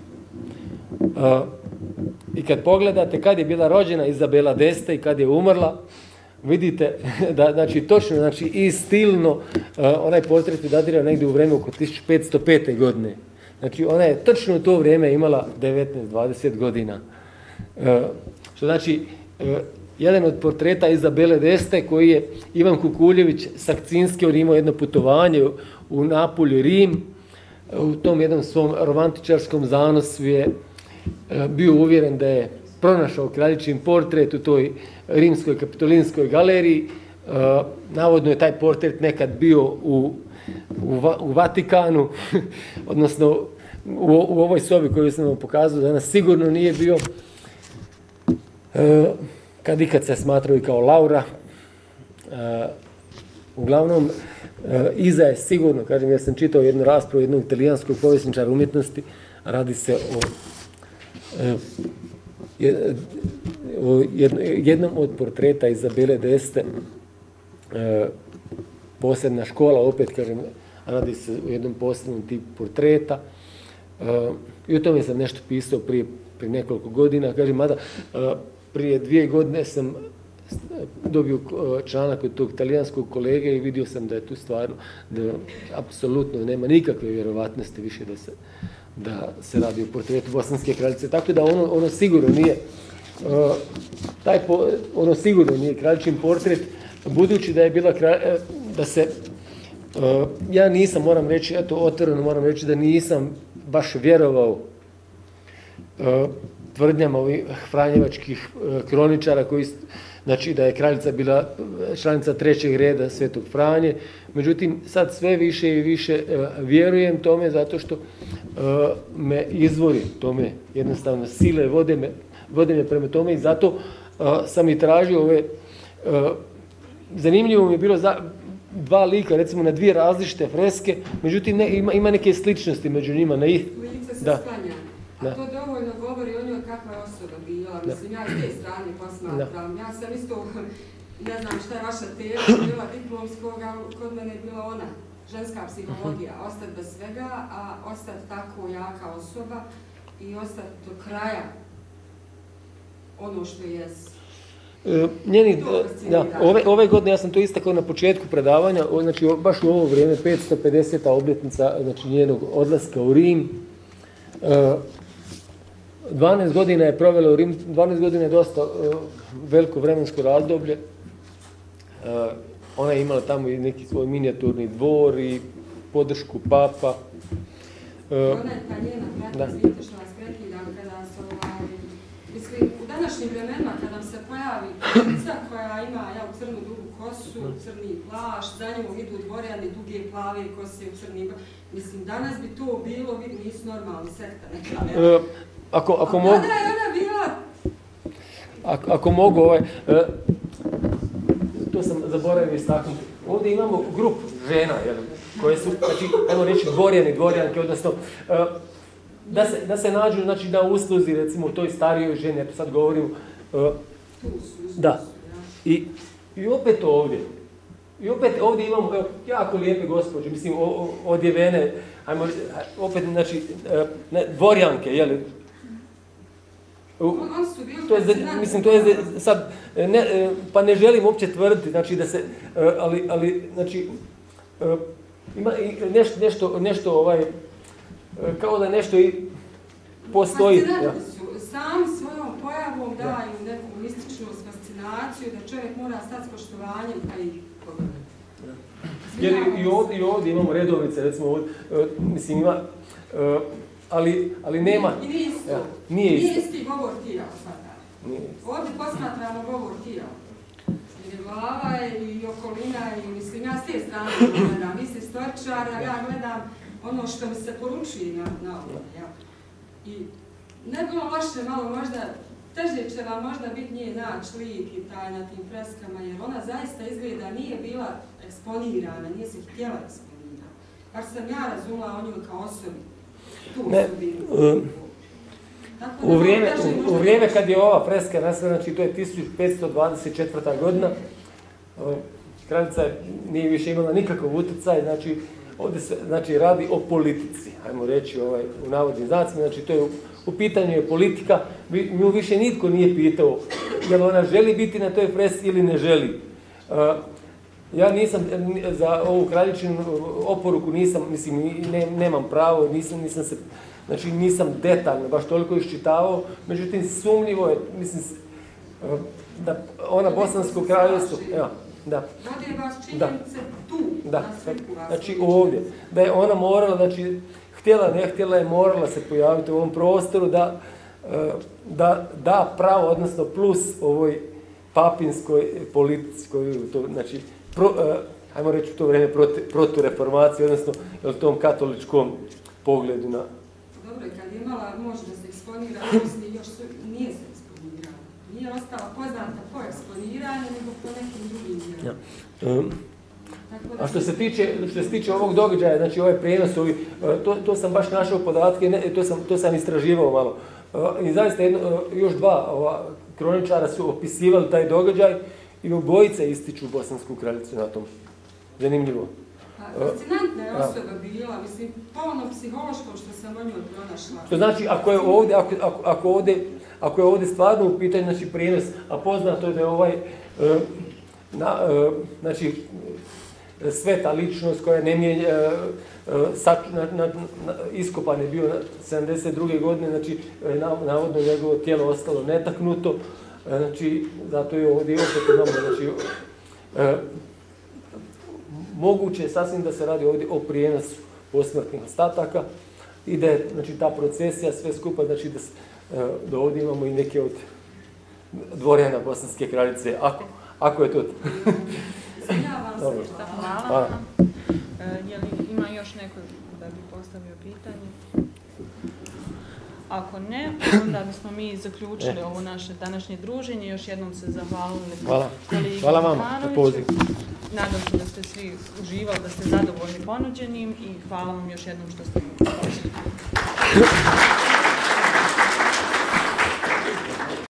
Uh, I kad pogledate kad je bila rođena Izabela Deste i kad je umrla, vidite da, znači, točno, znači, i stilno, uh, onaj portret datira negdje u vreme oko tisuću petsto pete. godine. Znači, ona je točno u to vrijeme imala devetnaest do dvadeset godina. Uh, što znači, uh, jedan od portreta Izabele d'Este koji je Ivan Kukuljević Sakcinski, on imao jedno putovanje u, u Napulju, Rim. U tom jednom svom romantičarskom zanosu je uh, bio uvjeren da je pronašao kraljičin portret u toj rimskoj kapitolinskoj galeriji. Uh, navodno je taj portret nekad bio u, u, u Vatikanu, odnosno u, u ovoj sobi koju sam vam pokazao, danas sigurno nije bio. Uh, kad ikad se smatrao i kao Laura. Uh, uglavnom, uh, iza je sigurno, kažem, ja sam čitao jednu raspravu jednog italijanskog povjesničara umjetnosti, radi se o uh, jednom od portreta Izabele d'Este, posebna škola, opet kažem, radi se o jednom posebnom tipu portreta. I o tome sam nešto pisao prije, prije nekoliko godina. Kažem, mada prije dvije godine sam dobio članak od tog talijanskog kolege i vidio sam da je tu stvarno, da apsolutno nema nikakve vjerovatnosti više da se da se radi o portretu bosanske kraljice. Tako da ono, ono sigurno nije uh, taj po, ono sigurno nije kraljičin portret, budući da je bila kralj, da se uh, ja nisam, moram reći, eto otvoreno moram reći da nisam baš vjerovao uh, tvrdnjama ovih franjevačkih uh, kroničara koji, znači da je kraljica bila članica trećeg reda Svetog Franje. Međutim, sad sve više i više uh, vjerujem tome zato što uh, me izvori tome, jednostavno sile vode me, vode me prema tome i zato uh, sam i tražio ove, uh, zanimljivo mi je bilo za, dva lika, recimo na dvije različite freske, međutim ne, ima, ima neke sličnosti među njima. Na ih, lice se da. sklanja. A Da. to dovoljno govori o njoj kakva je osoba bila. Mislim, ja s te strane posmatram. Ja sam isto, ne znam šta je vaša tema, bila diplomskoga, kod mene je bila ona, ženska psihologija. Ostati bez svega, a ostati tako jaka osoba i ostati do kraja ono što jesi. E, njeni, da, ove, ove godine, ja sam to istakao na početku predavanja, o, znači baš u ovo vrijeme, petsto pedeseta obljetnica znači, njenog odlaska u Rim. E, dvanaest godina je provela u Rim, dvanaest godina je dosta e, veliko vremensko razdoblje. E, ona je imala tamo i neki svoj minijaturni dvor i podršku papa. E, ona je ta njena brata, izvinite što vas prekidam, kada se ovaj, mislim, u današnjim vremenima kada nam se pojavi lica koja ima ja, u crnu dugu kosu, crni plašt, za njom idu dvorjani, duge plave kose u crni, mislim, danas bi to bilo, vidi, nisu normalni sekta neka. E, ako, ako A mogu, tada je ona bila... ako, ako mogu, ovaj, e, to sam zaboravio istaknuti. Ovdje imamo grupu žena, jel, koje su, znači, ajmo reći, dvorjani, dvorjanke, odnosno, e, da se, da se nađu, znači, na usluzi, recimo, u toj starijoj ženi, ja to sad govorim, e, da, i, i opet ovdje, i opet ovdje imamo evo, jako lijepe gospođe, mislim, o, o, odjevene, ajmo, opet, znači, ne, dvorjanke, jel? To je, mislim, to je sad, ne, pa ne želim uopće tvrditi, znači, da se, ali, ali znači, ima nešto, nešto, nešto, ovaj, kao da nešto i postoji. Fascinantni su, sami svojom pojavom daju neku mističnost, fascinaciju, da čovjek mora stati s poštovanjem, pa i pogledati. Jer i ovdje, i ovdje imamo redovnice, recimo, ovdje, mislim, ima, ali, ali nema... I nije isto. Ja, nije isto. Nije isti govor tijela sada. Nije isto. Ovdje posmatramo govor tijela. Jer je glava i okolina i, mislim, ja s te strane gledam. Vi ste storičar, a ja gledam ono što mi se poručuje na, na ovo. Ja. I ne bilo loše malo možda, teže će vam možda biti nije naći lik i taj na tim freskama, jer ona zaista izgleda nije bila eksponirana, nije se htjela eksponirati. Bar sam ja razumela o njoj kao osobi. Tu Ne, osobinu. u, vrijeme, u, u vrijeme kad je ova freska nastala, znači to je tisuću petsto dvadeset četvrta. godina, kraljica nije više imala nikakav utjecaj, znači ovdje se znači, radi o politici, ajmo reći ovaj, u navodnim znacima, znači to je u, u pitanju je politika, nju više nitko nije pitao je li ona želi biti na toj freski ili ne želi. Ja nisam, za ovu kraljičinu oporuku nisam, mislim, ne, nemam pravo, nisam, nisam se, znači nisam detaljno, baš toliko iščitavao, međutim, sumnjivo je, mislim, da ona Bosansko kraljevstvo, evo, da. Vode vas činjenice tu, da. na sliku vas. Znači ovdje, da je ona morala, znači, htjela, ne htjela je morala se pojaviti u ovom prostoru da da da pravo, odnosno plus ovoj papinskoj politici koju, to, znači, pro, uh, ajmo reći u to vrijeme protureformacije, odnosno tom katoličkom pogledu na... Dobro, kad je imala moć da se eksponira u Bosni, još su, nije se eksponirala. Nije ostala poznata po eksponiranju, nego po nekim drugim djelom. Ja. Um, A što se tiče, što se tiče ovog događaja, znači ovaj prijenos, ovi, to, to sam baš našao podatke, ne, to, sam, to sam istraživao malo. I zaista jedno, još dva ova, kroničara su opisivali taj događaj i obojice ističu Bosansku kraljicu na tom. Zanimljivo. Fascinantna je osoba bila, mislim, polno psihološko što sam o njoj pronašla. Što znači, ako je ovdje, ako, ako, ako ovdje, ako je ovdje stvarno u pitanju, znači prijenos, a poznato je da je ovaj, na, znači, sveta ličnost koja ne mijenja, na, na, na, iskopan je bio na sedamdeset druge godine, znači navodno njegovo tijelo ostalo netaknuto, znači zato je ovdje opet imamo, znači moguće je sasvim da se radi ovdje o prijenosu posmrtnih ostataka i da je, znači, ta procesija sve skupa, znači da, da ovdje imamo i neke od dvorjana Bosanske kraljice, ako, ako je to. Dobro. Hvala. Hvala. E, je li ima još neko da bi postavio pitanje? Ako ne, onda bismo mi zaključili ne. ovo naše današnje druženje. Još jednom se zahvalili. Hvala. Hvala vam na poziv. Nadam se da ste svi uživali, da ste zadovoljni ponuđenim i hvala vam još jednom što ste došli.